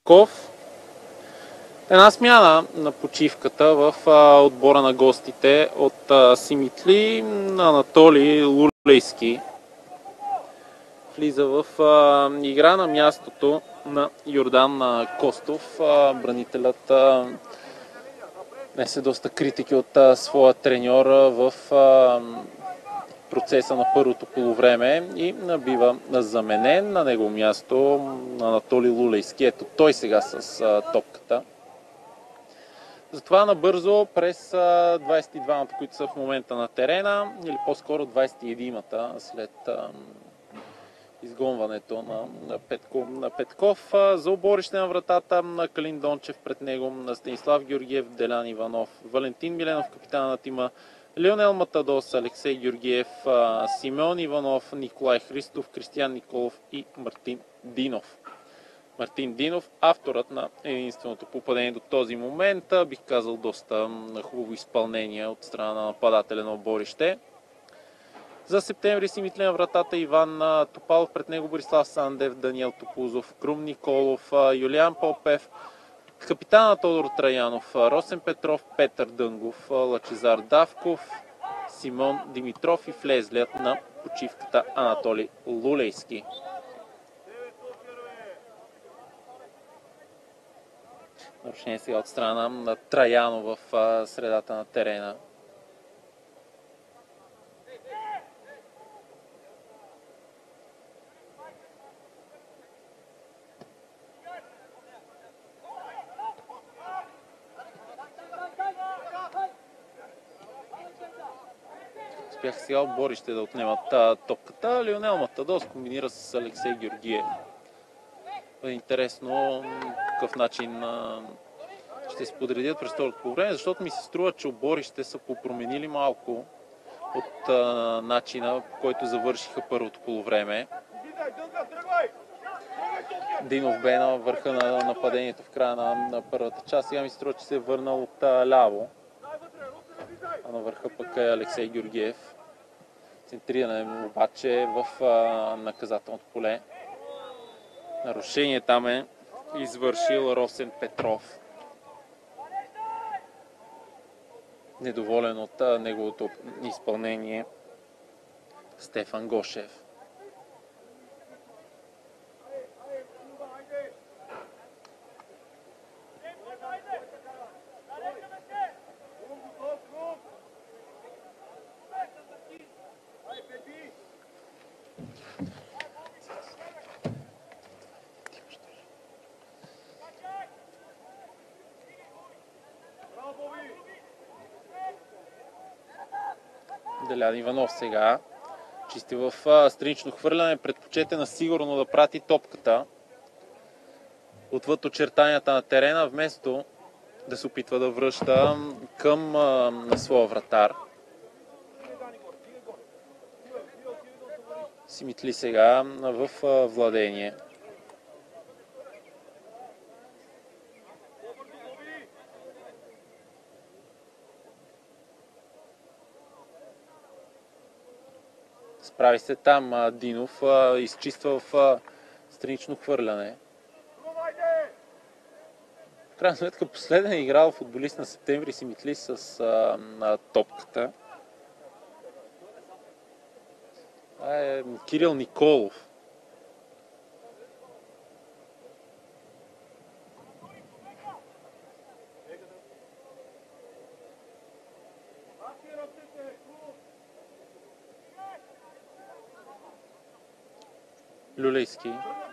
Ков. Една смяна на почивката в а, отбора на гостите от а, Симитли на Анатолий Лулейски. Влиза в а, игра на мястото на Йордан Костов. А, бранителят а, днес е доста критики от а, своя треньор в а, процеса на първото полувреме и бива заменен на него място Анатолий Лулейски. Ето той сега с а, топката. Затова набързо през двадесет и двамата, които са в момента на терена, или по-скоро двадесет и едината след а, изгонването на, на, Петко, на Петков. За оборище на вратата на Калин Дончев, пред него на Станислав Георгиев, Делян Иванов, Валентин Миленов, капитана на тима, Лионел Матадос, Алексей Георгиев, Симеон Иванов, Николай Христов, Кристиян Николов и Мартин Динов. Мартин Динов, авторът на единственото попадение до този момент, бих казал доста хубаво изпълнение от страна на нападателя на оборище. За септември Симитли на вратата Иван Топалов, пред него Борислав Сандев, Даниел Топузов, Крум Николов, Юлиан Попев, капитана Тодор Траянов, Росен Петров, Петър Дънгов, Лачезар Давков, Симон Димитров и влезлият на почивката Анатолий Лулейски. Нарушение сега от страна на Траяно в средата на терена. Успяха сега отборище да отнемат топката. Лионел Матадос комбинира с Алексей Георгиев. Интересно какъв начин ще се подредят през второто по време, защото ми се струва, че отборище са попроменили малко от а, начина, по който завършиха първото полувреме. Динов бе на върха на нападението в края на, на първата част. Сега ми се струва, че се е върнал от а, ляво. А на върха пък е Алексей Георгиев. Центриране обаче в а, наказателното поле. Нарушение там е извършил Росен Петров. Недоволен от а, неговото изпълнение Стефан Гошев. Делян Иванов сега чисти в странично хвърляне, предпочете на сигурно да прати топката отвъд очертанията на терена, вместо да се опитва да връща към а, на своя вратар. Симитли сега в а, владение. Справи се там а, Динов, а, изчиства в а, странично хвърляне. В крайна сметка последен е играл футболист на септември Симитли с а, на топката. Това е Кирил Николов. Люлейски.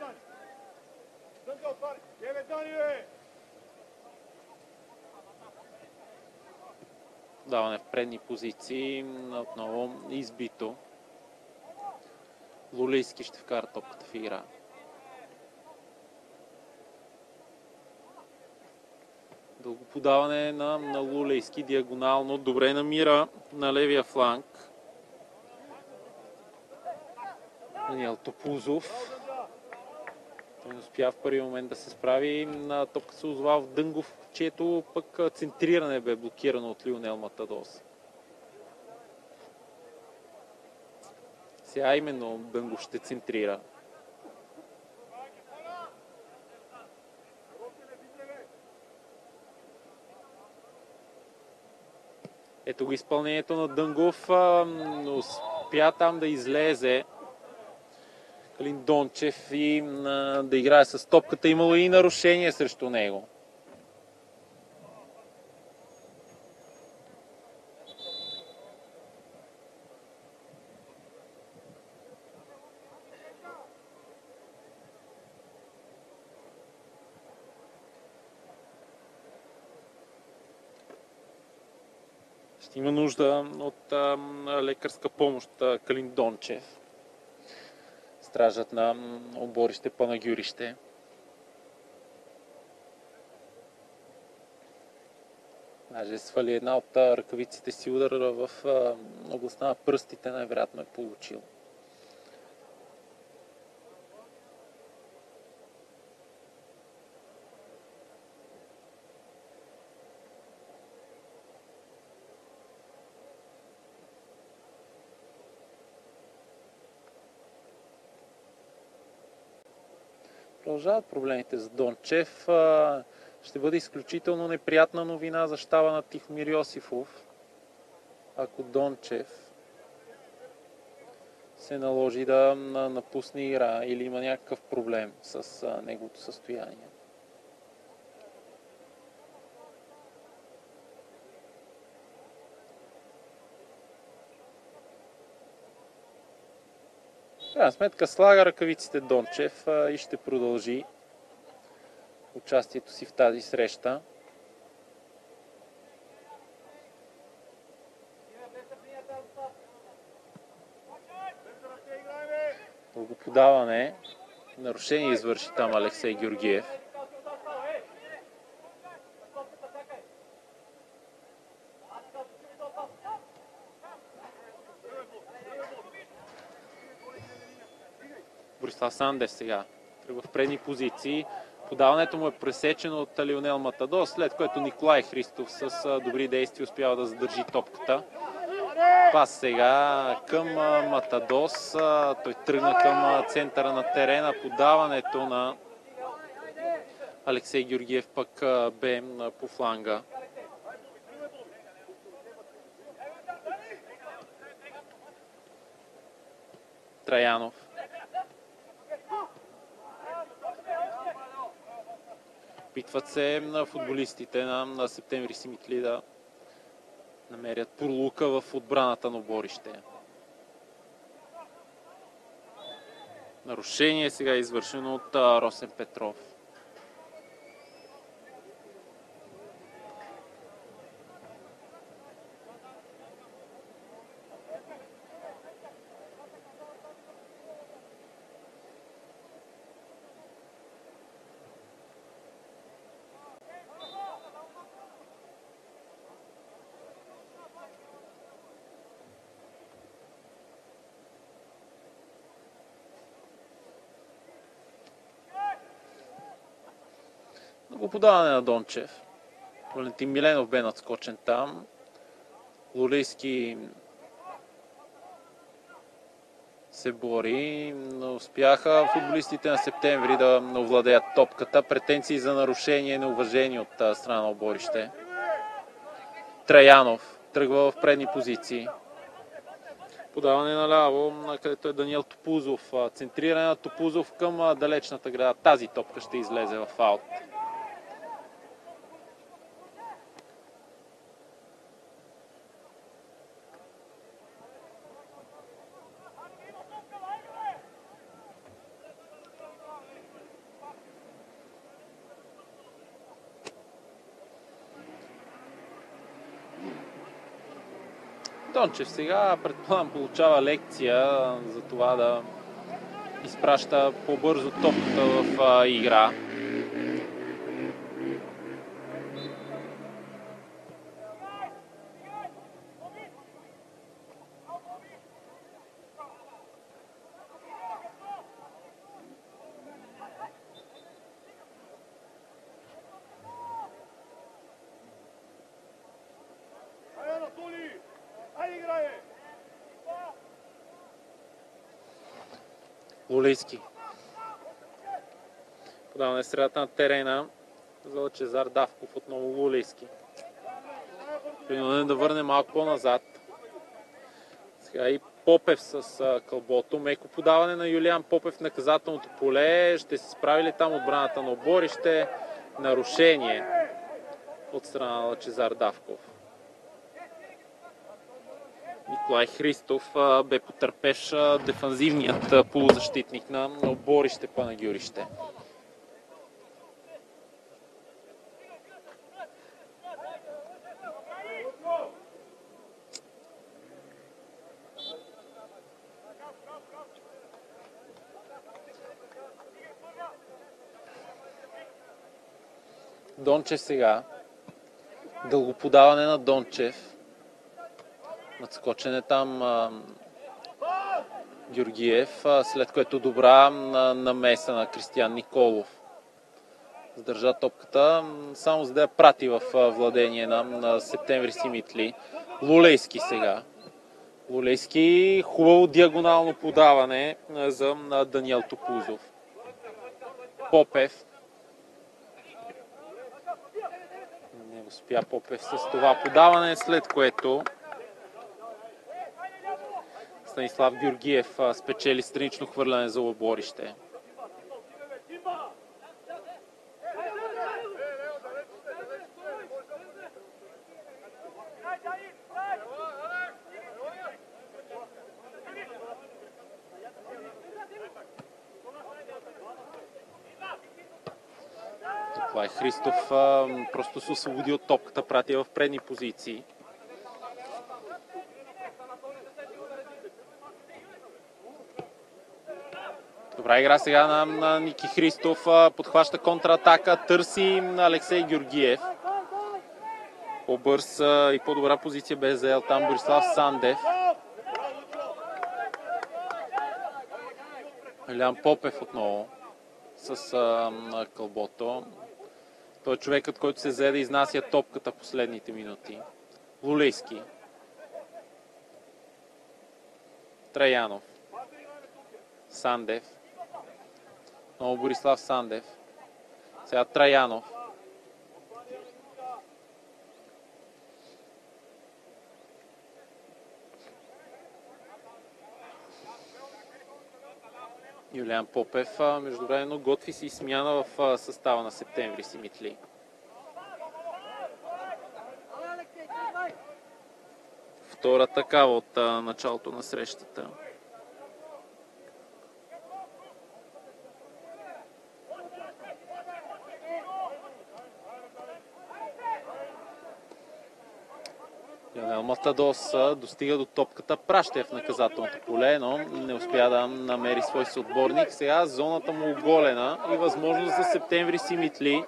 Даване в предни позиции. Отново избито. Лулейски ще вкара топката в игра. Дълго подаване на, на Лулейски диагонално. Добре намира на левия фланг. Даниел Топузов. Той не успя в първи момент да се справи. На топка се озова в Дънгов, чието пък центриране бе блокирано от Лионел Матадос. Сега именно Дънгов ще центрира. Ето го изпълнението на Дънгов, а, успя там да излезе Калин Дончев и а, да играе с топката. Имало и нарушение срещу него. Ще има нужда от а, лекарска помощ Калин Дончев. Стражът на оборище Панагюрище. Даже свали една от ръкавиците си, удар в областта на пръстите, най-вероятно е получил. Продължават проблемите за Дончев. Ще бъде изключително неприятна новина за щаба на Тихомир Йосифов, ако Дончев се наложи да напусне игра или има някакъв проблем с неговото състояние. В крайна сметка слага ръкавиците Дончев и ще продължи участието си в тази среща. Дълго подаване. Нарушение извърши там Алексей Георгиев. Борислав Сандев сега тръгва в предни позиции. Подаването му е пресечено от Лионел Матадос, след което Николай Христов с добри действия успява да задържи топката. Пас сега към Матадос. Той тръгна към центъра на терена. Подаването на Алексей Георгиев пък бе по фланга. Траянов. Опитват се на футболистите на, на Септември Симитли да намерят пролука в отбраната на оборище. Нарушение сега е извършено от а, Росен Петров. Много подаване на Дончев. Валентин Миленов бе надскочен там. Лулейски се бори, но успяха футболистите на Септември да овладеят топката. Претенции за нарушение и неуважение от страна на оборище. Траянов тръгва в предни позиции. Подаване наляво, където е Даниел Топузов. Центриране на Топузов към далечната града. Тази топка ще излезе в аут. Дончев сега, предполагам, получава лекция за това да изпраща по-бързо топката в а, игра. Лулейски. Подаване средата на терена за Лъчезар Давков, отново Лулейски. Принуден да върне малко по-назад. Сега и Попев с а, кълбото. Меко подаване на Юлиан Попев в наказателното поле. Ще се справи ли там отбраната на оборище? Нарушение от страна на Лъчезар Давков. Николай Христов а, бе потърпеш а, дефанзивният а, полузащитник на, на оборище Панагюрище. Дончев сега. Дълго подаване на Дончев. Надскочен е там а, Георгиев, а, след което добра на, намеса на Кристиян Николов. Задържа топката, само за да я прати в а, владение на, на Септември Симитли. Лулейски сега. Лулейски, хубаво диагонално подаване а, за а, Даниел Топузов. Попев. Не успя Попев с това подаване, след което Станислав Георгиев спечели странично хвърляне за оборище. Това е Христов, просто се освободи от топката, прати в предни позиции. Добра игра сега на, на Ники Христов, подхваща контратака, търси на Алексей Георгиев. По-бърз и по-добра позиция бе заел там Борислав Сандев. Илян Попев отново с а, кълбото. Той е човекът, който се взе да изнася топката последните минути. Лулейски. Траянов. Сандев. Много Борислав Сандев. Сега Траянов. Юлиан Попев междувременно готви си смяна в състава на Септември Симитли. Втора такава от началото на срещата. Янел Матадос достига до топката, праща в наказателното поле, но не успя да намери свой съотборник. Сега зоната му оголена и възможност за Септември Симитли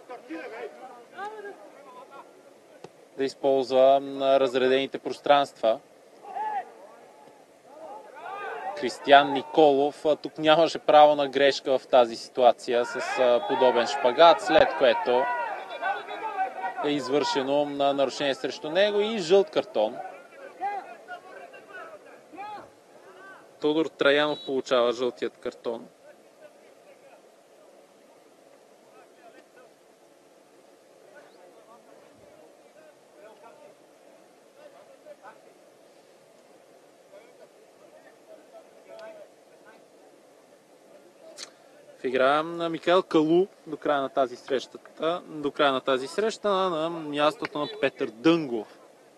да използва разредените пространства. Кристиян Николов тук нямаше право на грешка в тази ситуация с подобен шпагат, след което е извършено на нарушение срещу него и жълт картон. Тодор Траянов получава жълтият картон. В игра на Михаил Калу до края на тази среща, до края на тази среща на мястото на Петър Дънгов.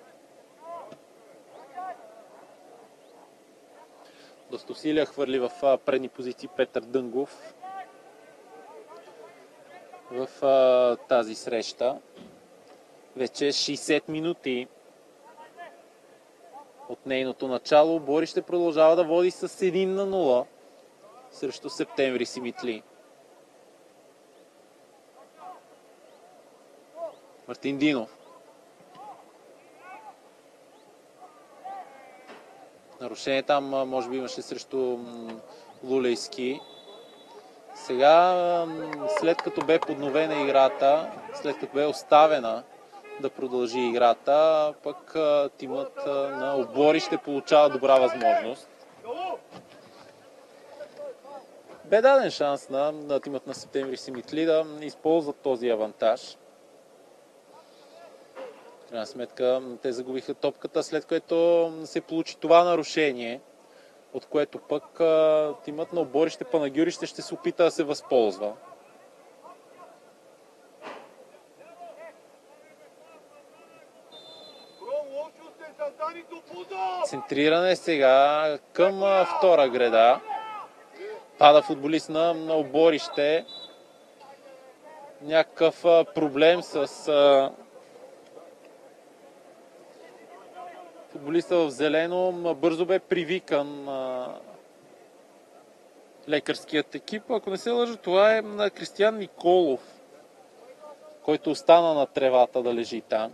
Доста усилия хвърли в предни позиции Петър Дънгов в а, тази среща. Вече шейсет минути от нейното начало. Борище продължава да води с едно на нула срещу Септември Симитли. Мартин Динов. Нарушение там може би имаше срещу Лулейски. Сега, след като бе подновена играта, след като бе оставена да продължи играта, пък тимът на оборище получава добра възможност. Бе даден шанс на, на тимът на Септември Симитли да използват този авантаж. крайна сметка те загубиха топката, след което се получи това нарушение, от което пък а, тимът на Оборище Панагюрище ще се опита да се възползва. Центриране сега към а, втора греда. Пада футболист на, на Оборище. Някакъв а, проблем с а, футболиста в зелено. Бързо бе привикан а, лекарският екип. Ако не се лъжа, това е на Кристиян Николов, който остана на тревата да лежи там.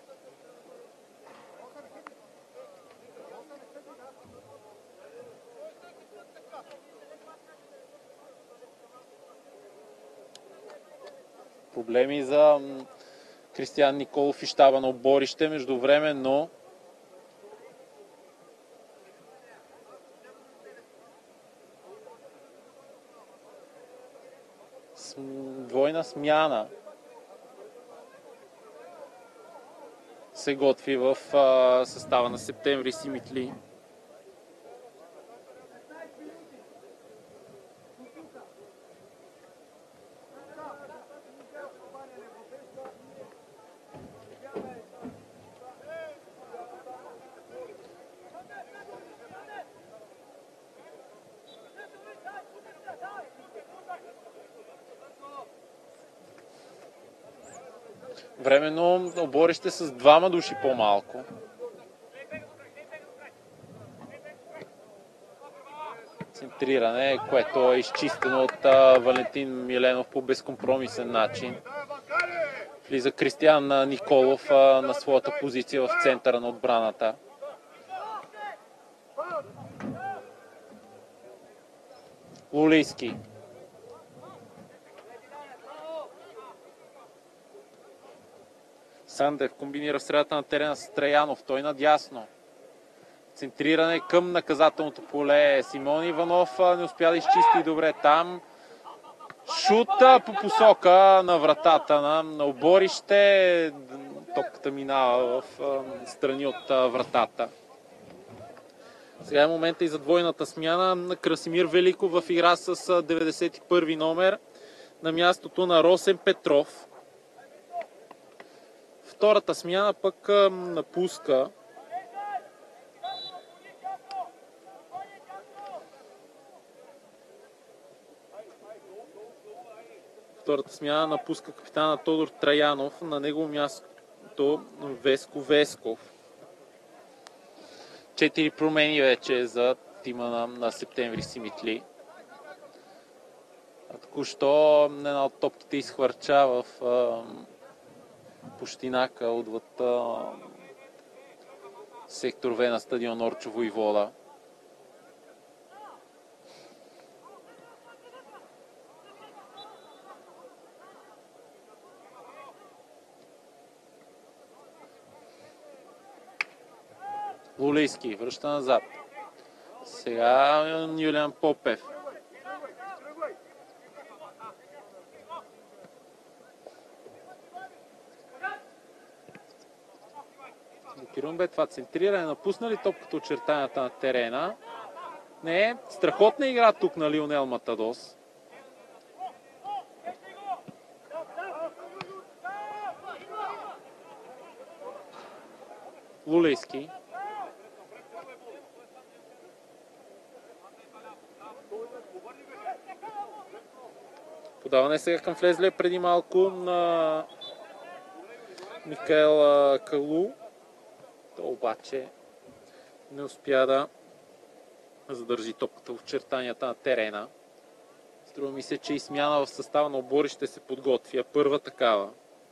Проблеми за Кристиян Николов и щаба на Оборище. Междувременно двойна смяна се готви в а, състава на Септември Симитли. Временно Оборище с двама души по-малко. Центриране, което е изчистено от а, Валентин Миленов по безкомпромисен начин. Влиза Кристиян Николов а, на своята позиция в центъра на отбраната. Лулийски. Сандев комбинира в средата на терена с Траянов. Той надясно. Центриране към наказателното поле. Симон Иванов не успя да изчисти добре там. Шута по посока на вратата на, на Оборище. Топката минава в а, страни от а, вратата. Сега е момента и за двойната смяна на Красимир Великов в игра с а, деветдесет и първи номер на мястото на Росен Петров. Втората смяна пък а, напуска Втората смяна напуска капитана Тодор Траянов, на негово място Веско Весков. Четири промени вече за тима на, на Септември Симитли. Току-що една от топките изхвърча в а, пущинака отвъд а, сектор В на стадион Орчо Войвода. Лулийски връща назад. Сега Юлиан Попев. Блокирано бе това центриране. Напуснали топката очертанията на терена. Не, страхотна игра тук на Лионел Матадос. Лулийски. Подаване сега към влезле преди малко на Микаел Калу. То обаче не успя да задържи топката в очертанията на терена. Струва ми се, че и смяна в състава на Оборище се подготвя. Първа такава.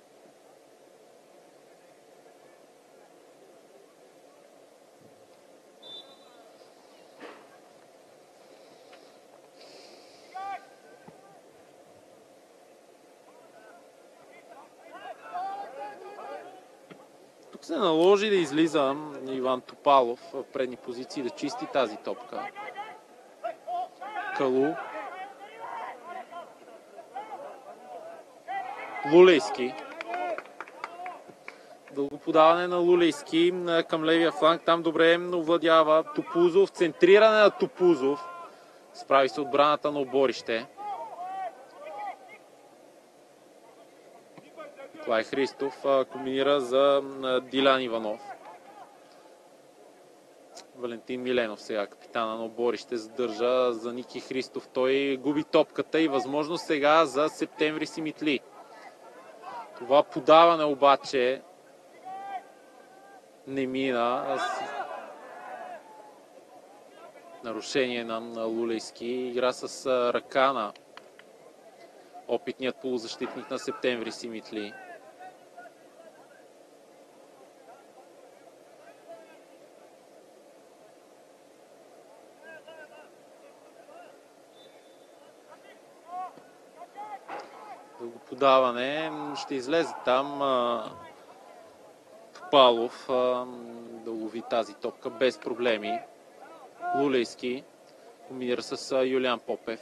Се наложи да излиза Иван Топалов в предни позиции да чисти тази топка. Калу. Лулейски. Дълго подаване на Лулейски към левия фланг. Там добре овладява Топузов. Центриране на Топузов. Справи се отбраната на Оборище. Клай Христов комбинира за Дилян Иванов. Валентин Миленов сега, капитана на Оборище, задържа за Ники Христов. Той губи топката и възможност сега за Септември Симитли. Това подаване обаче не мина. Нарушение на Лулейски. Игра с ръка на опитният полузащитник на Септември Симитли. Дълго подаване. Ще излезе там а, Топалов а, да лови тази топка без проблеми. Лулейски комбинира с а, Юлиан Попев.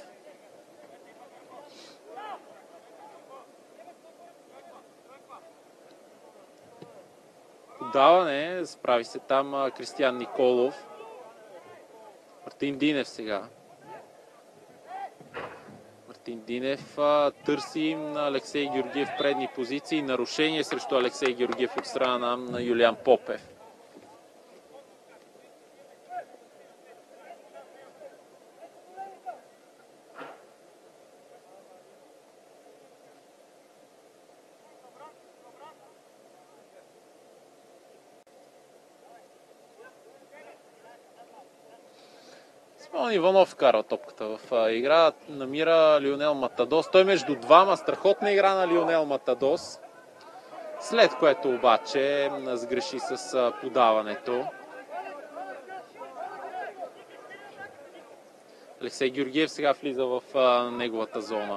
Подаване. Справи се там а, Кристиян Николов. Мартин Динев сега. Мартин Динев а, търси на Алексей Георгиев предни позиции. Нарушение срещу Алексей Георгиев от страна на Юлиан Попев. Смолен Иванов вкарва топката в игра. Намира Лионел Матадос. Той между двама. Страхотна игра на Лионел Матадос. След което обаче сгреши с подаването. Алексей Георгиев сега влиза в неговата зона.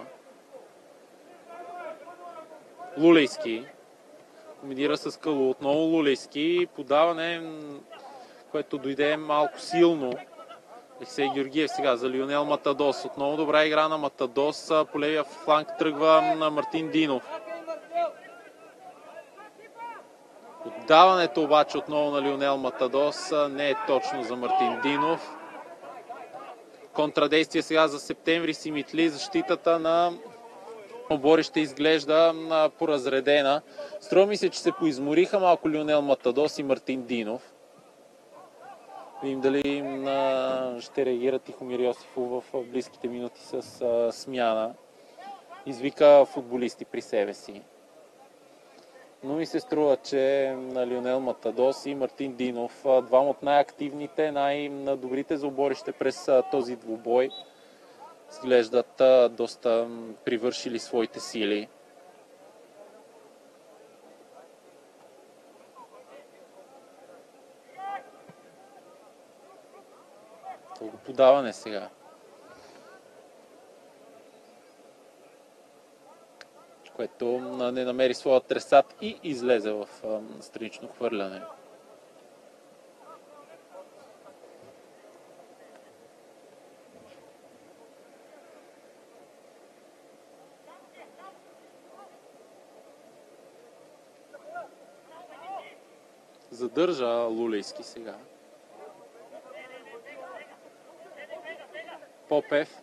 Лулейски комбинира с Калу. Отново Лулейски. Подаване, което дойде малко силно. Алексей Георгиев сега за Лионел Матадос. Отново добра игра на Матадос. По левия фланг тръгва на Мартин Динов. Отдаването обаче отново на Лионел Матадос не е точно за Мартин Динов. Контрадействие сега за Септември Симитли. Защитата на Оборище изглежда поразредена. Струва ми се, че се поизмориха малко Лионел Матадос и Мартин Динов. Видим дали а, ще реагира Тихомир Йосифов в близките минути с а, смяна. Извика футболисти при себе си. Но ми се струва, че на Лионел Матадос и Мартин Динов, двама от най-активните, най-добрите за Оборище през а, този двубой, изглеждат а, доста привършили своите сили. Дълго подаване сега. Което не намери своя адресат и излезе в странично хвърляне. Задържа Лулейски сега. Попев.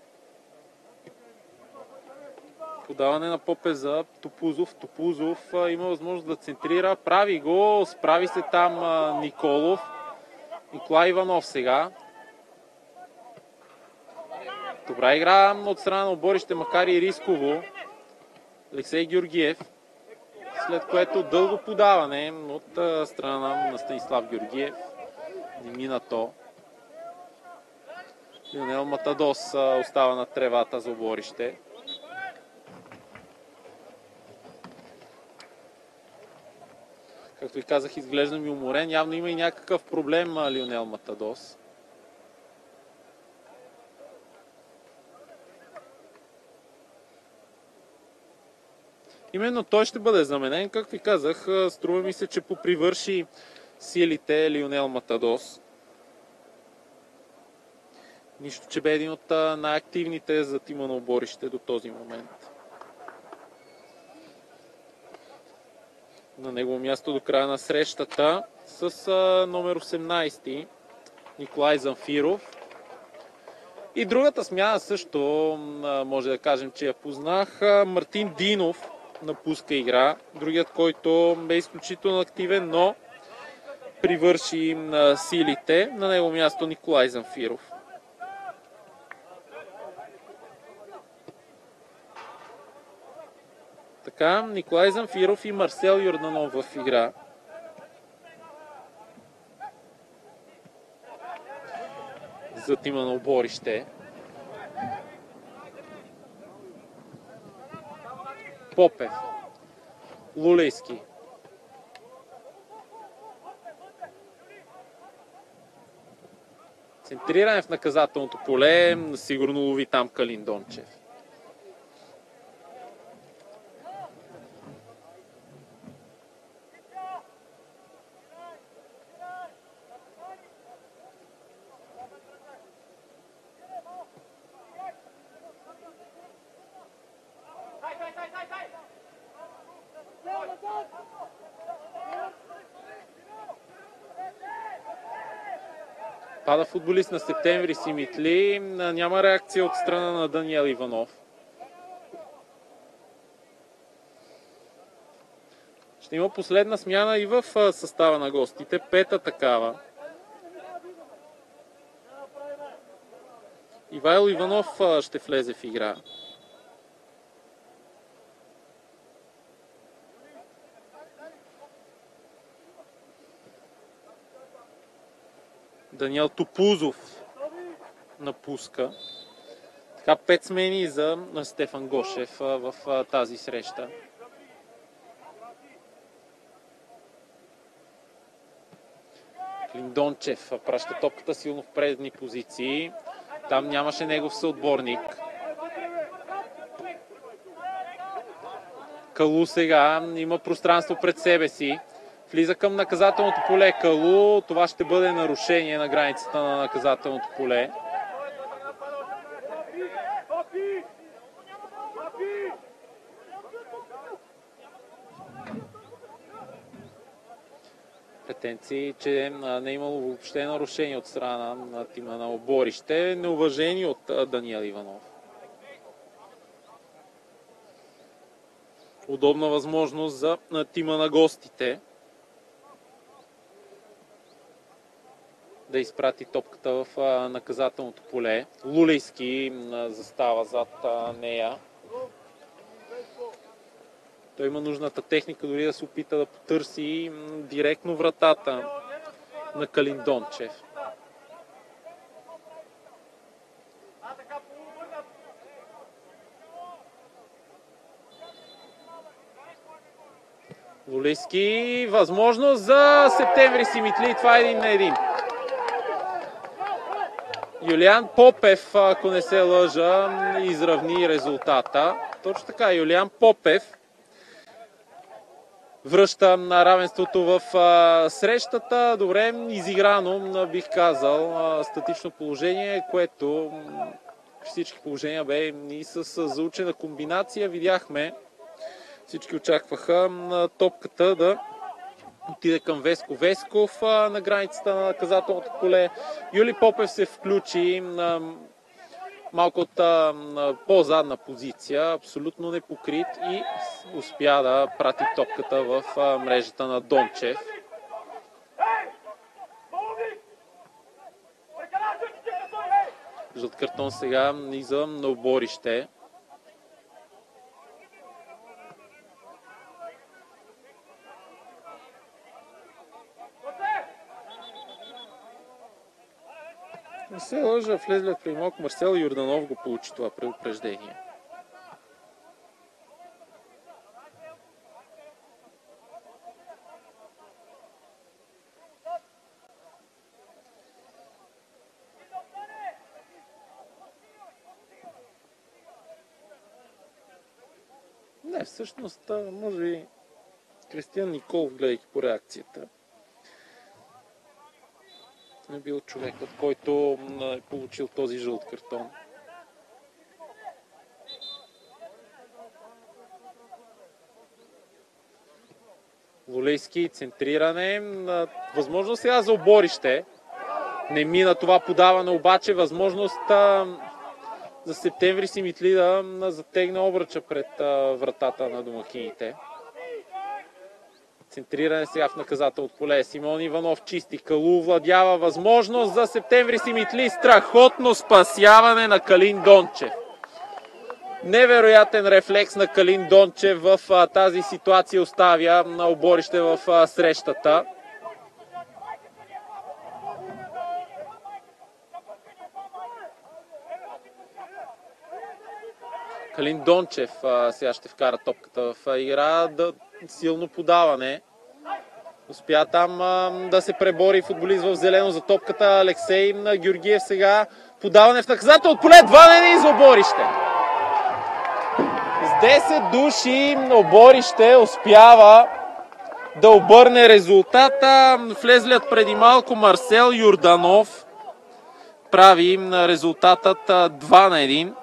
Подаване на Попев за Топузов. Топузов а, има възможност да центрира. Прави го. Справи се там а, Николов. Николай Иванов сега. Добра игра от страна на Оборище, макар и рисково. Алексей Георгиев. След което дълго подаване от а, страна на Станислав Георгиев. Не мина то. Лионел Матадос а, остава на тревата за Оборище. Както ви казах, изглежда ми уморен. Явно има и някакъв проблем а, Лионел Матадос. Именно той ще бъде заменен. Както ви казах, струва ми се, че попривърши силите Лионел Матадос. Нищо, че бе един от най-активните за тима на Оборище до този момент. на негово място до края на срещата с а, номер осемнайсети Николай Замфиров. И другата смяна също а, може да кажем, че я познах. А, Мартин Динов напуска игра. Другият, който бе изключително активен, но привърши а, силите. На негово място Николай Замфиров. Така, Николай Замфиров и Марсел Йорданов в игра. За тима на оборище. Попев. Лулейски. Центриране в наказателното поле. Сигурно лови там Калин Дончев. Пада футболист на Септември Симитли. Няма реакция от страна на Даниел Иванов. Ще има последна смяна и в състава на гостите. Пета такава. Ивайло Иванов ще влезе в игра. Даниел Топузов напуска. Така пет смени за Стефан Гошев в тази среща. Клиндончев праща топката силно в предни позиции. Там нямаше негов съотборник. Калу сега има пространство пред себе си. Влиза към наказателното поле Калу. Това ще бъде нарушение на границата на наказателното поле. Претенции, че не е имало въобще нарушение от страна на тима на оборище. Неуважение от Даниел Иванов. Удобна възможност за тима на гостите да изпрати топката в наказателното поле. Лулейски застава зад нея. Той има нужната техника дори да се опита да потърси директно вратата на Калин Дончев. Лулейски, възможност за Септември Симитли. Това е един на един. Юлиан Попев, ако не се лъжа, изравни резултата. Точно така, Юлиан Попев връща на равенството в а, срещата. Добре, изиграно, бих казал, а, статично положение, което при всички положения бе и с заучена комбинация. Видяхме, всички очакваха а, топката да отиде към Веско Весков а, на границата на наказателното поле. Юли Попев се включи на малко от а, по-задна позиция, абсолютно непокрит и успя да прати топката в а, мрежата на Дончев. Жълт картон сега и за оборище. Не се лъжа, влезлият при малко Марсел Йорданов го получи това предупреждение. Не, всъщност, може би Кристиан Николов, гледайки по реакцията, не бил човекът, който е получил този жълт картон. Волейски, центриране. Възможно сега за оборище. Не мина това подаване, обаче възможност а, за Септември Симитли да затегне обръча пред а, вратата на домакините. Центриране сега в наказателното поле. Симон Иванов чисти. Калу владява. Възможност за Септември Симитли. Страхотно спасяване на Калин Дончев. Невероятен рефлекс на Калин Дончев в а, тази ситуация оставя на оборище в а, срещата. Калин Дончев а, сега ще вкара топката в а, игра. Да, силно подаване. Успя там а, да се пребори футболист в зелено за топката. Алексей Георгиев сега. Подаване в наказател от поле. два на един за оборище. С десет души оборище успява да обърне резултата. Влезлият преди малко Марсел Йорданов прави резултатът два на един.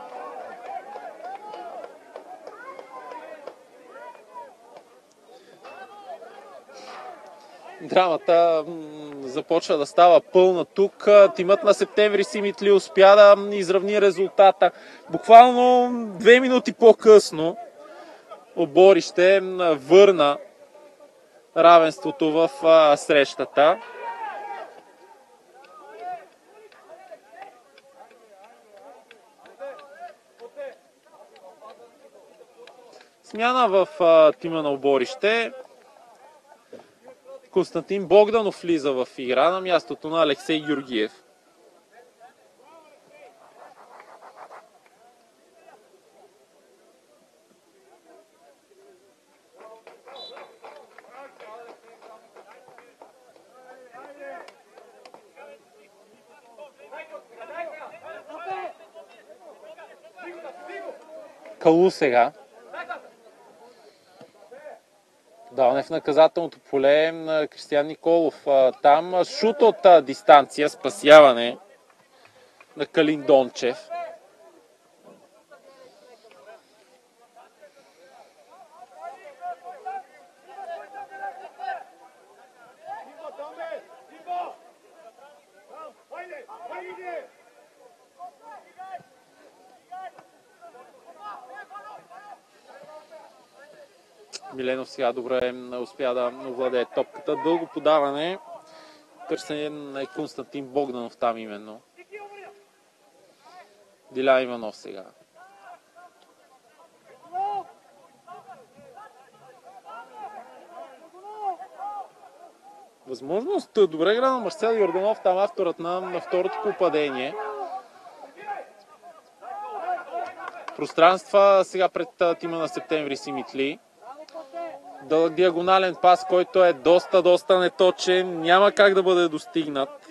Драмата започва да става пълна тук. Тимът на Септември Симитли успя да изравни резултата. Буквално две минути по-късно оборище върна равенството в срещата. Смяна в тима на оборище. Константин Богданов влиза в игра на мястото на Алексей Георгиев. Калу сега. Даване в наказателното поле на Кристиян Николов. Там шут от дистанция, спасяване на Калин Дончев. Миленов сега добре успя да овладее топката. Дълго подаване. Търсене на Константин Богданов там именно. Дилян Иванов сега. Възможност. Добре игра на Марсел Йорданов, там авторът на, на второто попадение. Пространства сега пред тима на Септември Симитли. Дълъг диагонален пас, който е доста, доста неточен. Няма как да бъде достигнат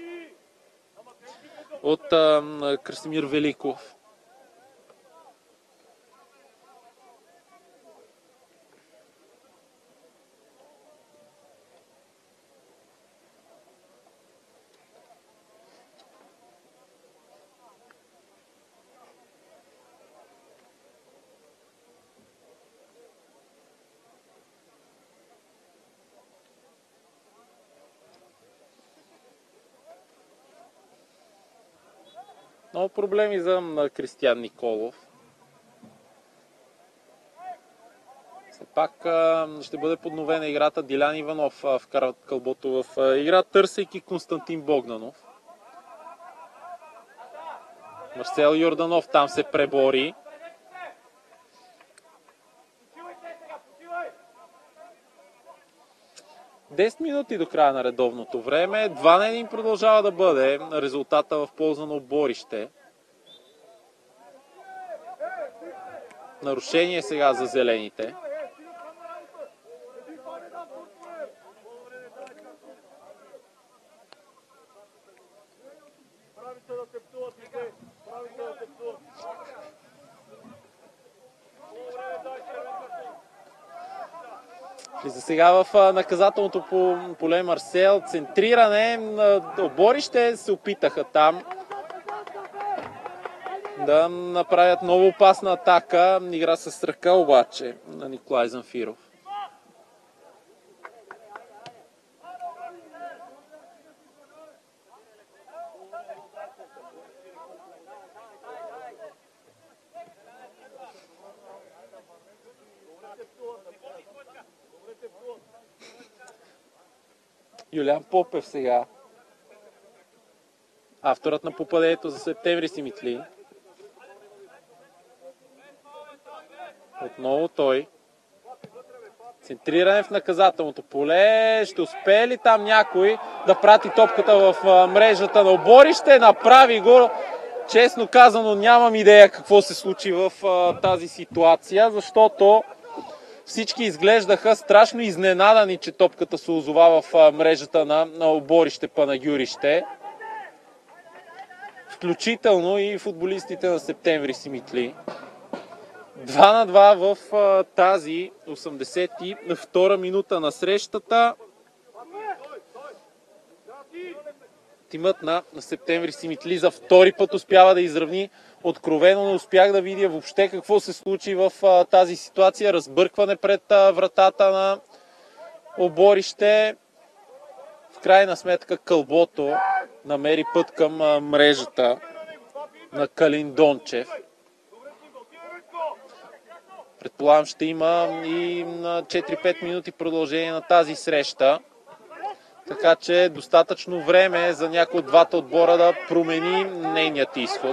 от а, Красимир Великов. Много проблеми за Кристиян Николов. Все пак ще бъде подновена играта. Дилян Иванов вкара кълбото в игра, търсейки Константин Богданов. Марсел Йорданов там се пребори. десет минути до края на редовното време. два на един продължава да бъде резултата в полза на оборище. Нарушение сега за зелените. Влиза сега в наказателното поле Марсел. Центриране. Оборище се опитаха там да направят много опасна атака. Игра с ръка обаче на Николай Замфиров. Юлиан Попев сега. Авторът на попадението за Септември Симитли. Отново той. Центриране в наказателното поле. Ще успее ли там някой да прати топката в мрежата на Оборище? Направи го. Честно казано, нямам идея какво се случи в тази ситуация, защото всички изглеждаха страшно изненадани, че топката се озова в мрежата на, на Оборище Панагюрище. Включително и футболистите на Септември Симитли. два на два в а, тази осемдесет и втора минута на срещата. Тимът на, на Септември Симитли за втори път успява да изравни. Откровено не успях да видя въобще какво се случи в а, тази ситуация. Разбъркване пред а, вратата на Оборище. В крайна сметка кълбото намери път към а, мрежата на Калин Дончев. Предполагам, ще има и на четири-пет минути продължение на тази среща. Така че достатъчно време е за някой от двата отбора да промени нейният изход.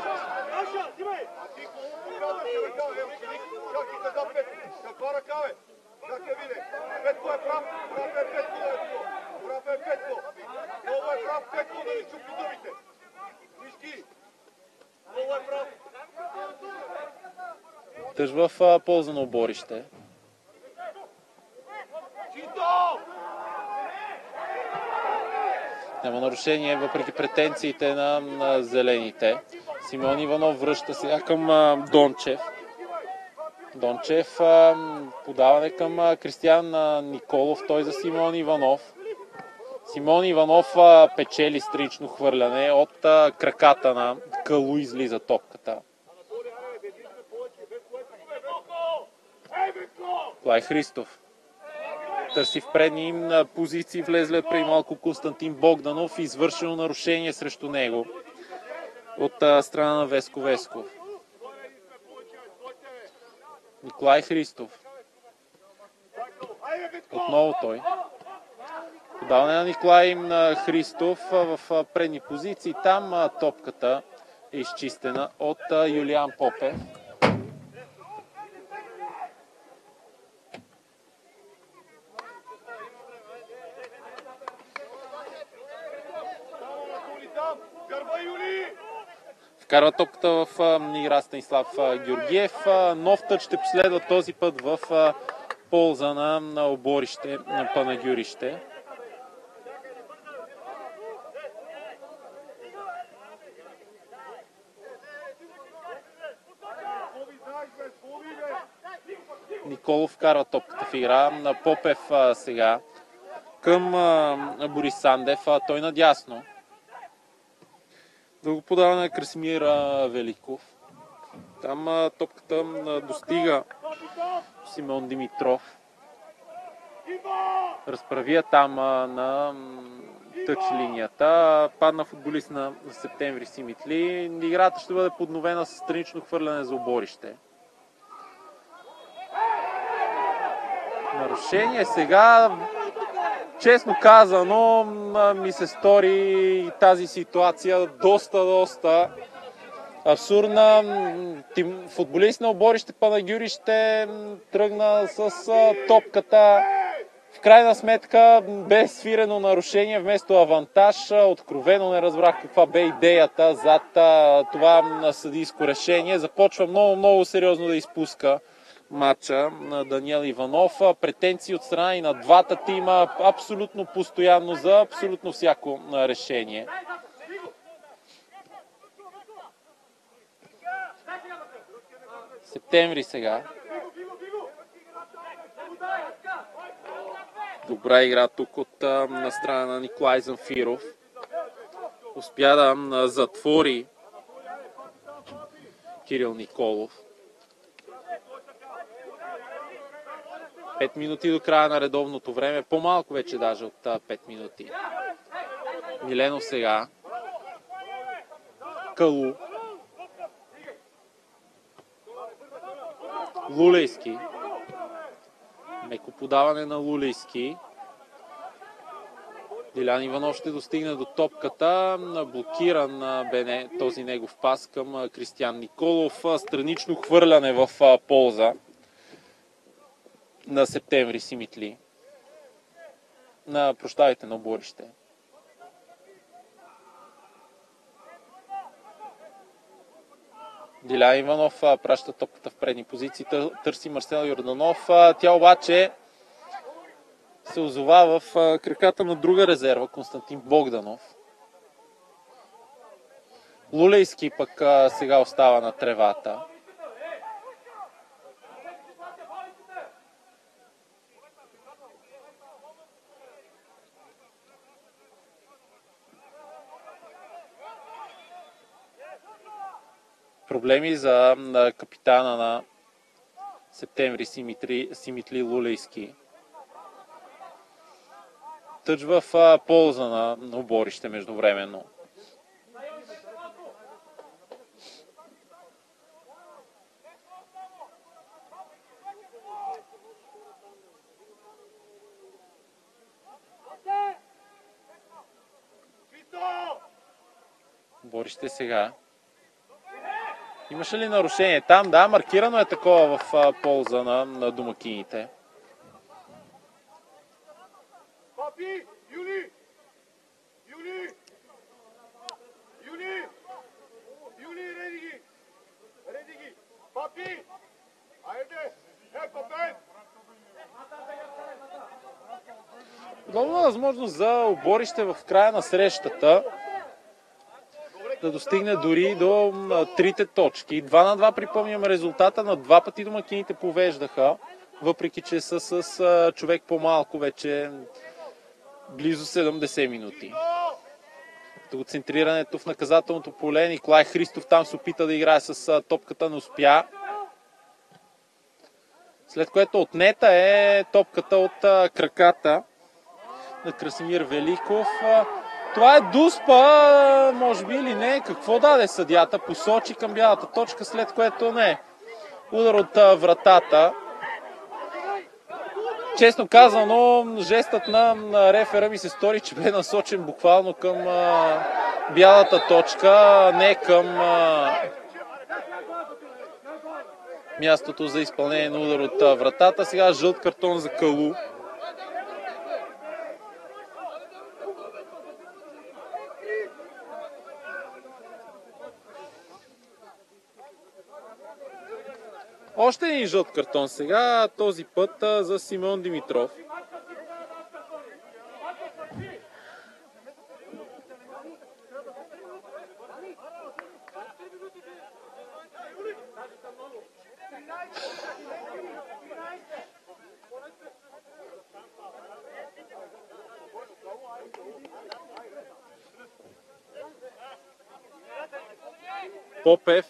Тъж в полза на Оборище. Няма нарушение въпреки претенциите на, на зелените. Симеон Иванов връща сега към а, Дончев. Дончев а, подаване към а, Кристиян а, Николов, той за Симеон Иванов. Симеон Иванов а, печели странично хвърляне от а, краката на Калу, излиза топката. Клай Христов търси в предни позиции, влезле преди малко Константин Богданов, извършено нарушение срещу него от а, страна на Веско Весков. Николай Христов. Отново той. Подаване на Николай Христов в предни позиции. Там топката е изчистена от Юлиан Попев. Вкарва топката в игра Станислав Георгиев. Нов тъч ще последва този път в полза на, на Оборище, на Панагюрище. Николов вкарва топката в игра. На Попев сега към Борис Сандев. Той надясно. Дълго подаване на Красимир Великов. Там топката достига Симеон Димитров. Разправя там на тъч линията. Падна футболист на Септември Симитли. Играта ще бъде подновена с странично хвърляне за Оборище. Нарушение сега. Честно казано, ми се стори тази ситуация доста, доста абсурдна. Футболист на Оборище Панагюрище тръгна с топката. В крайна сметка, без свирено нарушение, вместо авантаж, откровено не разбрах каква бе идеята зад това съдийско решение. Започва много, много сериозно да изпуска матча на Даниел Иванов. Претенции от страна и на двата тима абсолютно постоянно за абсолютно всяко решение. Септември сега. Добра игра тук от на страна на Николай Замфиров. Успя да затвори Кирил Николов. пет минути до края на редовното време. По-малко вече даже от пет минути. Миленов сега. Калу. Лулейски. Меко подаване на Лулейски. Дилян Иванов ще достигне до топката, блокиран бе този негов пас към Кристиян Николов. Странично хвърляне в полза на Септември Симитли. На, прощавайте, на Оборище. Дилян Иванов праща топката в предни позиции, търси Марсел Йорданов. Тя обаче се озова в краката на друга резерва, Константин Богданов. Лулейски пък сега остава на тревата. Проблеми за капитана на Септември Симитли, Симитли Лулейски. Тъч в полза на Оборище междувременно. Оборище сега. Имаше ли нарушение там? Да, маркирано е такова в а, полза на, на домакините.
Папи, Юли! Юли! Юли! Юли, реди ги! Реди ги! Папи! Айде! Е, папе!
Удобна възможност за Оборище в края на срещата да достигне дори до трите точки. Два на два припомням резултата. На два пъти домакините повеждаха, въпреки че са с а, човек по-малко вече близо седемдесет минути. До центрирането в наказателното поле, Николай Христов там се опита да играе с а, топката, не успя. След което отнета е топката от а, краката на Красимир Великов. Това е дуспа, може би или не. Какво даде съдията? Посочи към бялата точка, след което не. Удар от вратата. Честно казано, жестът на рефера ми се стори, че бе насочен буквално към бялата точка, не към мястото за изпълнение на удар от вратата. Сега жълт картон за Калу. Още един жълт картон сега, този път за Симеон Димитров. Попев.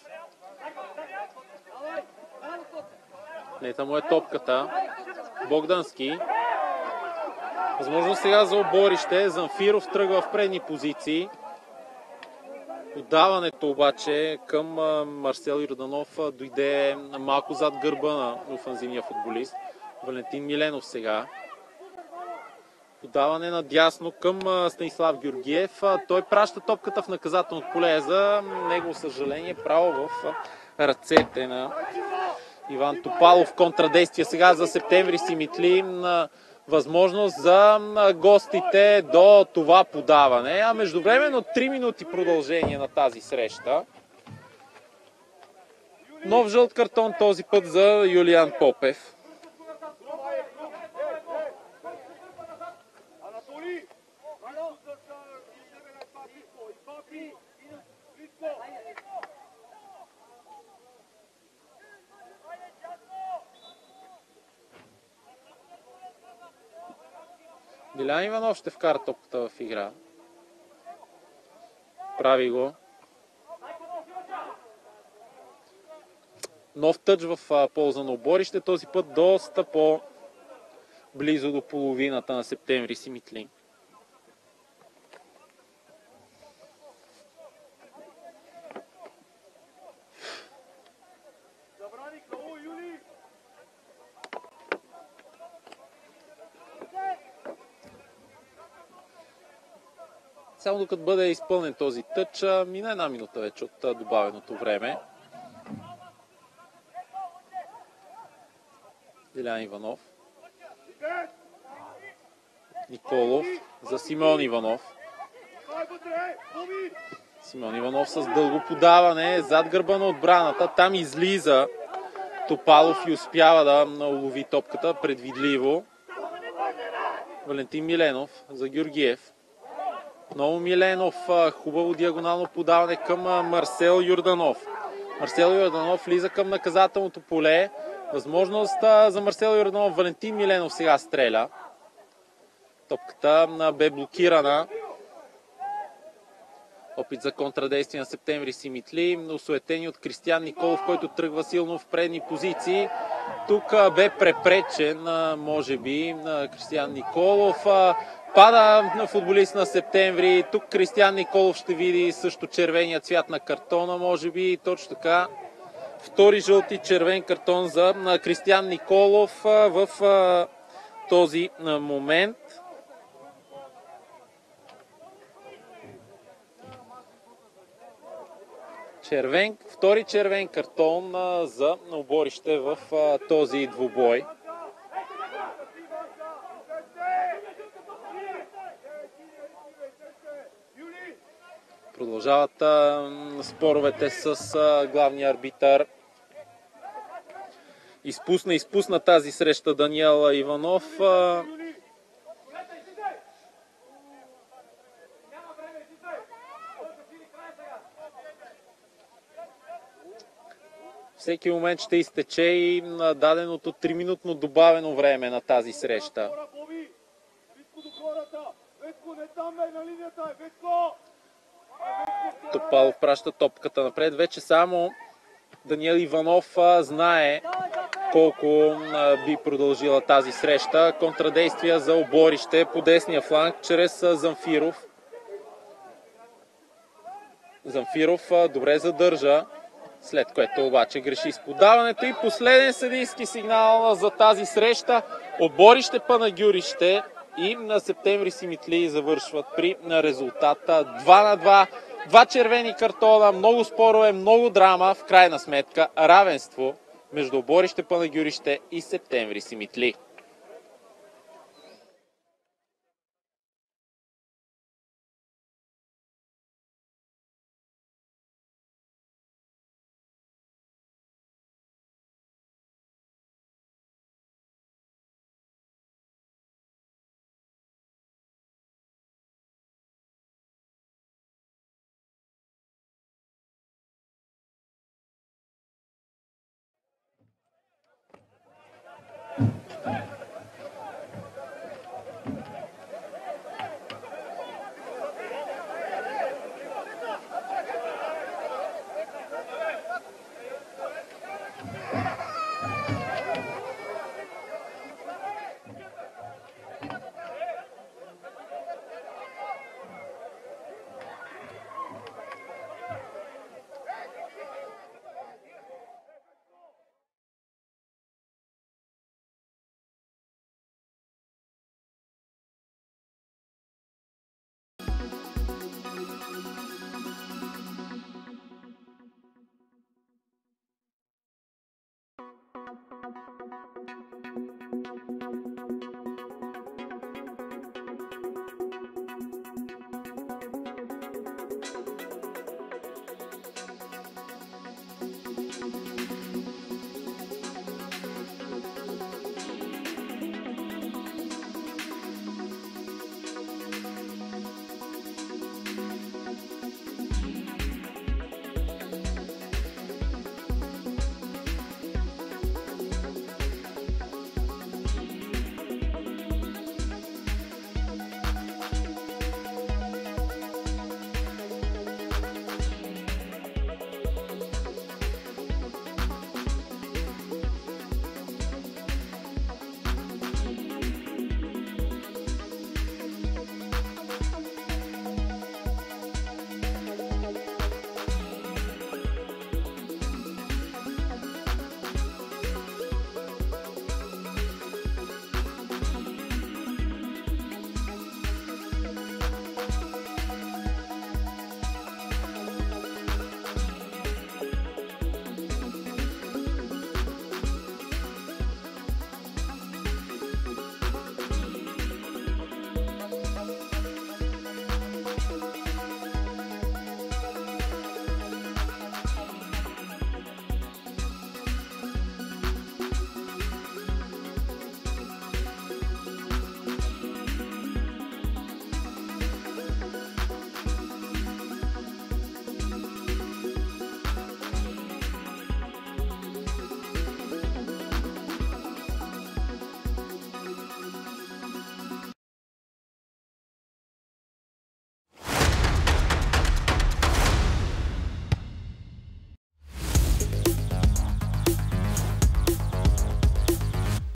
Нета му е топката. Богдански. Възможно сега за Оборище. Замфиров тръгва в предни позиции. Отдаването обаче към Марсел Йорданов дойде малко зад гърба на офанзивния футболист. Валентин Миленов сега. Подаване надясно към Станислав Георгиев. Той праща топката в наказателното поле. За негово съжаление право в ръцете на Иван Топалов. Контрадействие сега за Септември Симитли. Възможност за гостите до това подаване. А междувременно три минути продължение на тази среща. Нов жълт картон този път за Юлиан Попев. Дилян Иванов ще вкара топката в игра. Прави го. Нов тъч в полза на Оборище. Този път доста по-близо до половината на Септември Симитли. Само докато бъде изпълнен този тъч, мина една минута вече от добавеното време. Делян Иванов. Николов за Симеон Иванов. Симеон Иванов с дълго подаване зад гърба на отбраната. Там излиза Топалов и успява да улови топката предвидливо. Валентин Миленов за Георгиев. Много Миленов, хубаво диагонално подаване към Марсел Йорданов. Марсел Йорданов влиза към наказателното поле. Възможност за Марсел Йорданов. Валентин Миленов сега стреля. Топката бе блокирана. Опит за контрадействие на Септември Симитли. Осуетени от Кристиян Николов, който тръгва силно в предни позиции. Тук бе препречен, може би, Кристиян Николов. Пада на футболист на Септември. Тук Кристиян Николов ще види също червения цвят на картона, може би. Точно така. Втори жълти червен картон за Кристиян Николов в този момент. Червен, втори червен картон за оборище в този двубой. Продължават а, споровете с а, главния арбитър. Изпусна, изпусна тази среща Даниел Иванов. А... Всеки момент ще изтече и на даденото три-минутно добавено време на тази среща. Топалов праща топката напред. Вече само Даниел Иванов а, знае колко а, би продължила тази среща. Контрадействия за оборище по десния фланг чрез а, Замфиров. Замфиров а, добре задържа, след което обаче греши с подаването и последен съдийски сигнал за тази среща. Оборище Панагюрище и на Септември Симитли завършват при резултата два на два. Два червени картона, много спорове, много драма, в крайна сметка равенство между Оборище Панагюрище и Септември Симитли.